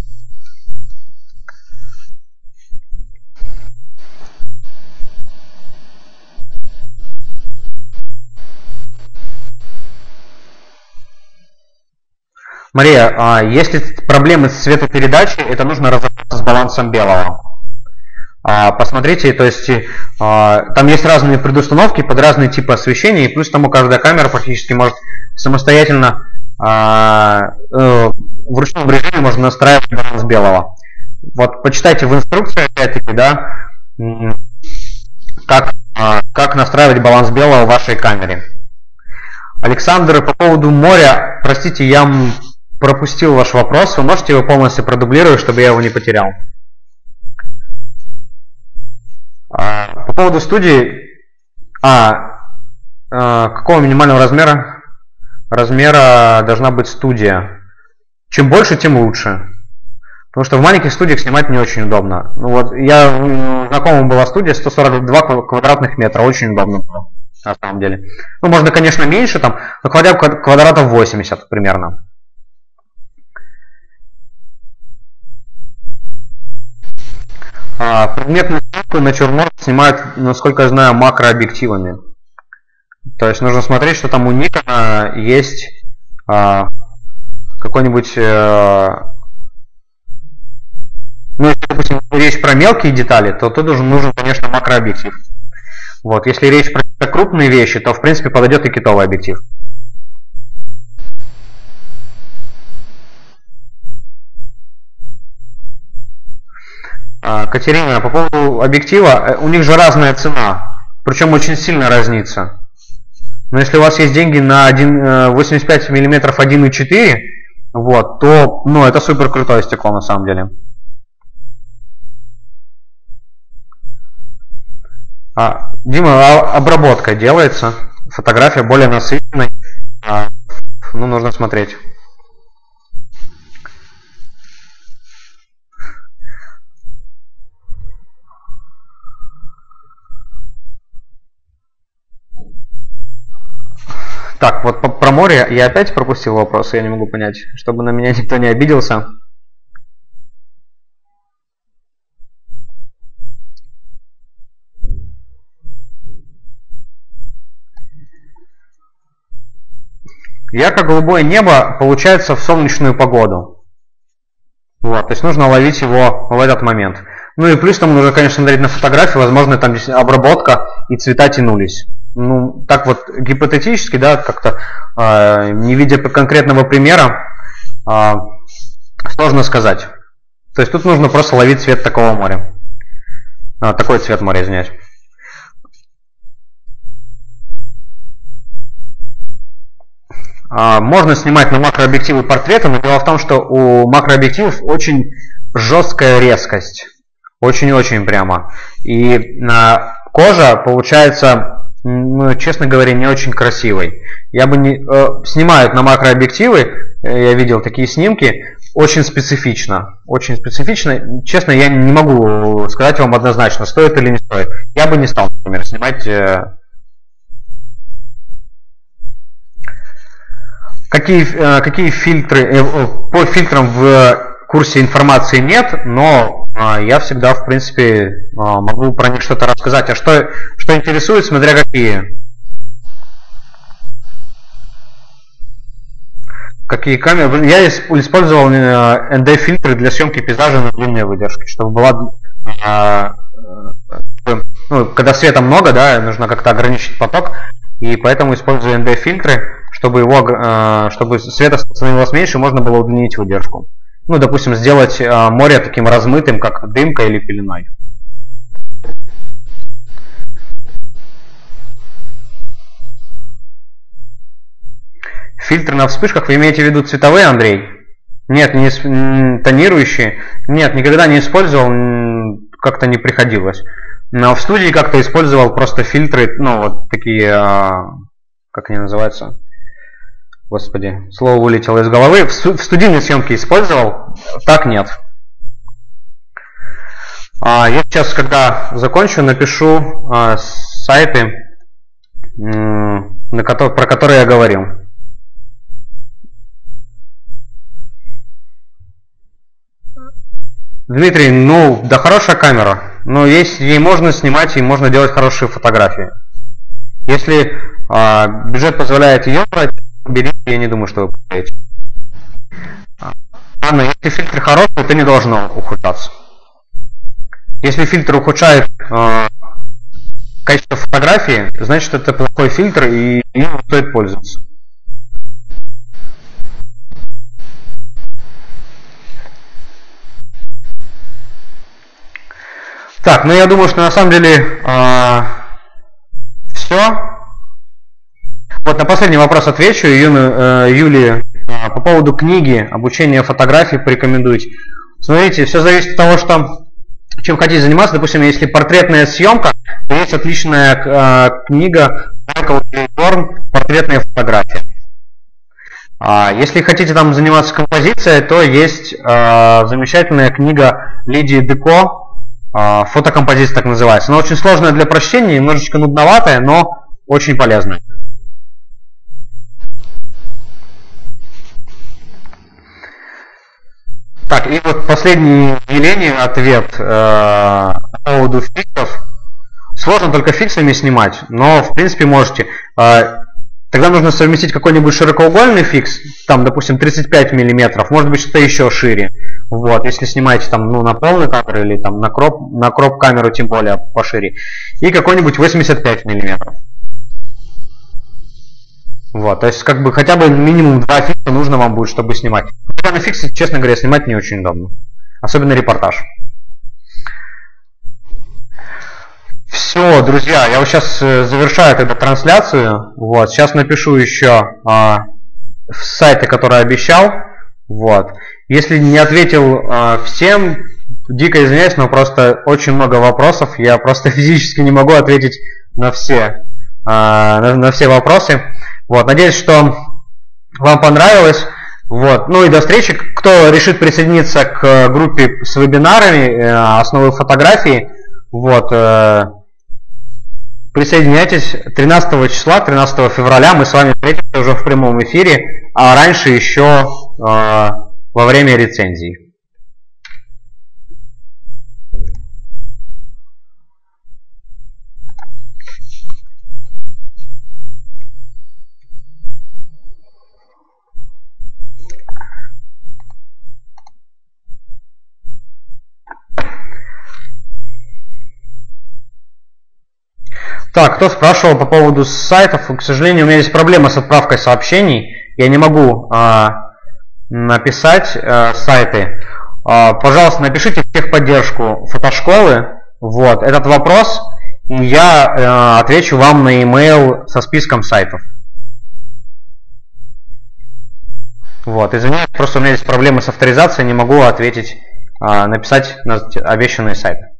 Мария, если проблемы с цветопередачей, это нужно разобраться с балансом белого. Посмотрите, то есть там есть разные предустановки под разные типы освещения, и плюс тому каждая камера практически может самостоятельно в ручном режиме можно настраивать баланс белого. Вот почитайте в инструкции, опять-таки, да, как как настраивать баланс белого в вашей камере. Александр, по поводу моря, простите, я пропустил ваш вопрос. Вы можете его полностью продублировать, чтобы я его не потерял? По поводу студии, а, какого минимального размера? Размера должна быть студия. Чем больше, тем лучше. Потому что в маленьких студиях снимать не очень удобно. Ну вот, я знакомым была студия сто сорок два квадратных метра, очень удобно было, на самом деле. Ну, можно, конечно, меньше, там, но квадратов восемьдесят примерно. А, предметную съемку на натюрморт снимают, насколько я знаю, макрообъективами. То есть нужно смотреть, что там у Никона есть а, какой-нибудь... А, ну, если, допустим, речь про мелкие детали, то тут нужен, нужен, конечно, макрообъектив. Вот. Если речь про крупные вещи, то, в принципе, подойдет и китовый объектив. Катерина, по поводу объектива, у них же разная цена, причем очень сильно разнится. Но если у вас есть деньги на восемьдесят пять миллиметров один и четыре, вот, то ну, это супер крутое стекло на самом деле. А, Дима, а обработка делается, фотография более насыщенной, а, ну нужно смотреть. Так, вот по, про море я опять пропустил вопрос, я не могу понять, чтобы на меня никто не обиделся. Ярко-голубое небо получается в солнечную погоду. Вот, то есть нужно ловить его в этот момент. Ну и плюс там нужно, конечно, смотреть на фотографии, возможно, там обработка и цвета тянулись. Ну, так вот, гипотетически, да, как-то, э, не видя конкретного примера, э, сложно сказать. То есть тут нужно просто ловить цвет такого моря. А, такой цвет моря, извиняюсь. А, можно снимать на макрообъективы портреты, но дело в том, что у макрообъективов очень жесткая резкость. Очень-очень прямо. И э, кожа получается... Ну, честно говоря, не очень красивый. Я бы не э, снимают на макрообъективы, э, я видел такие снимки, очень специфично, очень специфично. Честно, я не могу сказать вам однозначно, стоит или не стоит. Я бы не стал, например, снимать. Э, какие э, какие фильтры э, по фильтрам в курсе информации нет, но я всегда, в принципе, могу про них что-то рассказать. А что, что интересует, смотря какие. Какие камеры. Я использовал эн ди-фильтры для съемки пейзажа на длинные выдержки, чтобы была... Ну, когда света много, да, нужно как-то ограничить поток, и поэтому использую эн ди-фильтры, чтобы, его, чтобы света становилось меньше, можно было удлинить выдержку. Ну, допустим, сделать э, море таким размытым, как дымка или пеленой. Фильтры на вспышках, вы имеете в виду цветовые, Андрей? Нет, не тонирующие. Нет, никогда не использовал, как-то не приходилось. Но в студии как-то использовал просто фильтры, ну, вот такие, э, как они называются? Господи, слово вылетело из головы. В студийной съемке использовал, так нет. Я сейчас, когда закончу, напишу сайты, про которые я говорил. Дмитрий, ну, да хорошая камера. Но есть, ей можно снимать и можно делать хорошие фотографии. Если бюджет позволяет ее брать, берите, я не думаю, что вы потеряете. Анна, если фильтр хороший, то не должно ухудшаться. Если фильтр ухудшает э, качество фотографии, значит это плохой фильтр и им не стоит пользоваться. Так, ну я думаю, что на самом деле э, вот на последний вопрос отвечу. Юна, э, Юлии э, по поводу книги «Обучение фотографии» порекомендуете. Смотрите, все зависит от того, что чем хотите заниматься. Допустим, если портретная съемка, то есть отличная э, книга «Портретные фотографии». А если хотите там заниматься композицией, то есть э, замечательная книга Лидии Деко, э, «Фотокомпозиция» так называется. Она очень сложная для прочтения, немножечко нудноватая, но очень полезная. Так, и вот последний Елене ответ э, по поводу фиксов. Сложно только фиксами снимать, но в принципе можете. Э, Тогда нужно совместить какой-нибудь широкоугольный фикс, там, допустим, тридцать пять миллиметров, может быть, что-то еще шире. Вот, если снимаете там, ну, на полный кадр или там на кроп, на кроп-камеру, тем более пошире. И какой-нибудь восемьдесят пять миллиметров. Вот, то есть, как бы, хотя бы минимум два фикса нужно вам будет, чтобы снимать. Но на фиксе, честно говоря, снимать не очень удобно. Особенно репортаж. Все, друзья, я вот сейчас завершаю тогда трансляцию. Вот, сейчас напишу еще а, в сайты, которые обещал. Вот. Если не ответил а, всем, дико извиняюсь, но просто очень много вопросов. Я просто физически не могу ответить на все, а, на, на все вопросы. Вот, надеюсь, что вам понравилось. Вот. Ну и до встречи. Кто решит присоединиться к группе с вебинарами «Основы фотографии», вот, присоединяйтесь тринадцатого числа, тринадцатого февраля. Мы с вами встретимся уже в прямом эфире, а раньше еще э, во время рецензий. Так, кто спрашивал по поводу сайтов, к сожалению, у меня есть проблема с отправкой сообщений. Я не могу э, написать э, сайты. Э, пожалуйста, напишите в техподдержку фотошколы вот, этот вопрос, и я э, отвечу вам на e-mail со списком сайтов. Вот, извиняюсь, просто у меня есть проблемы с авторизацией, не могу ответить, э, написать на обещанные сайты.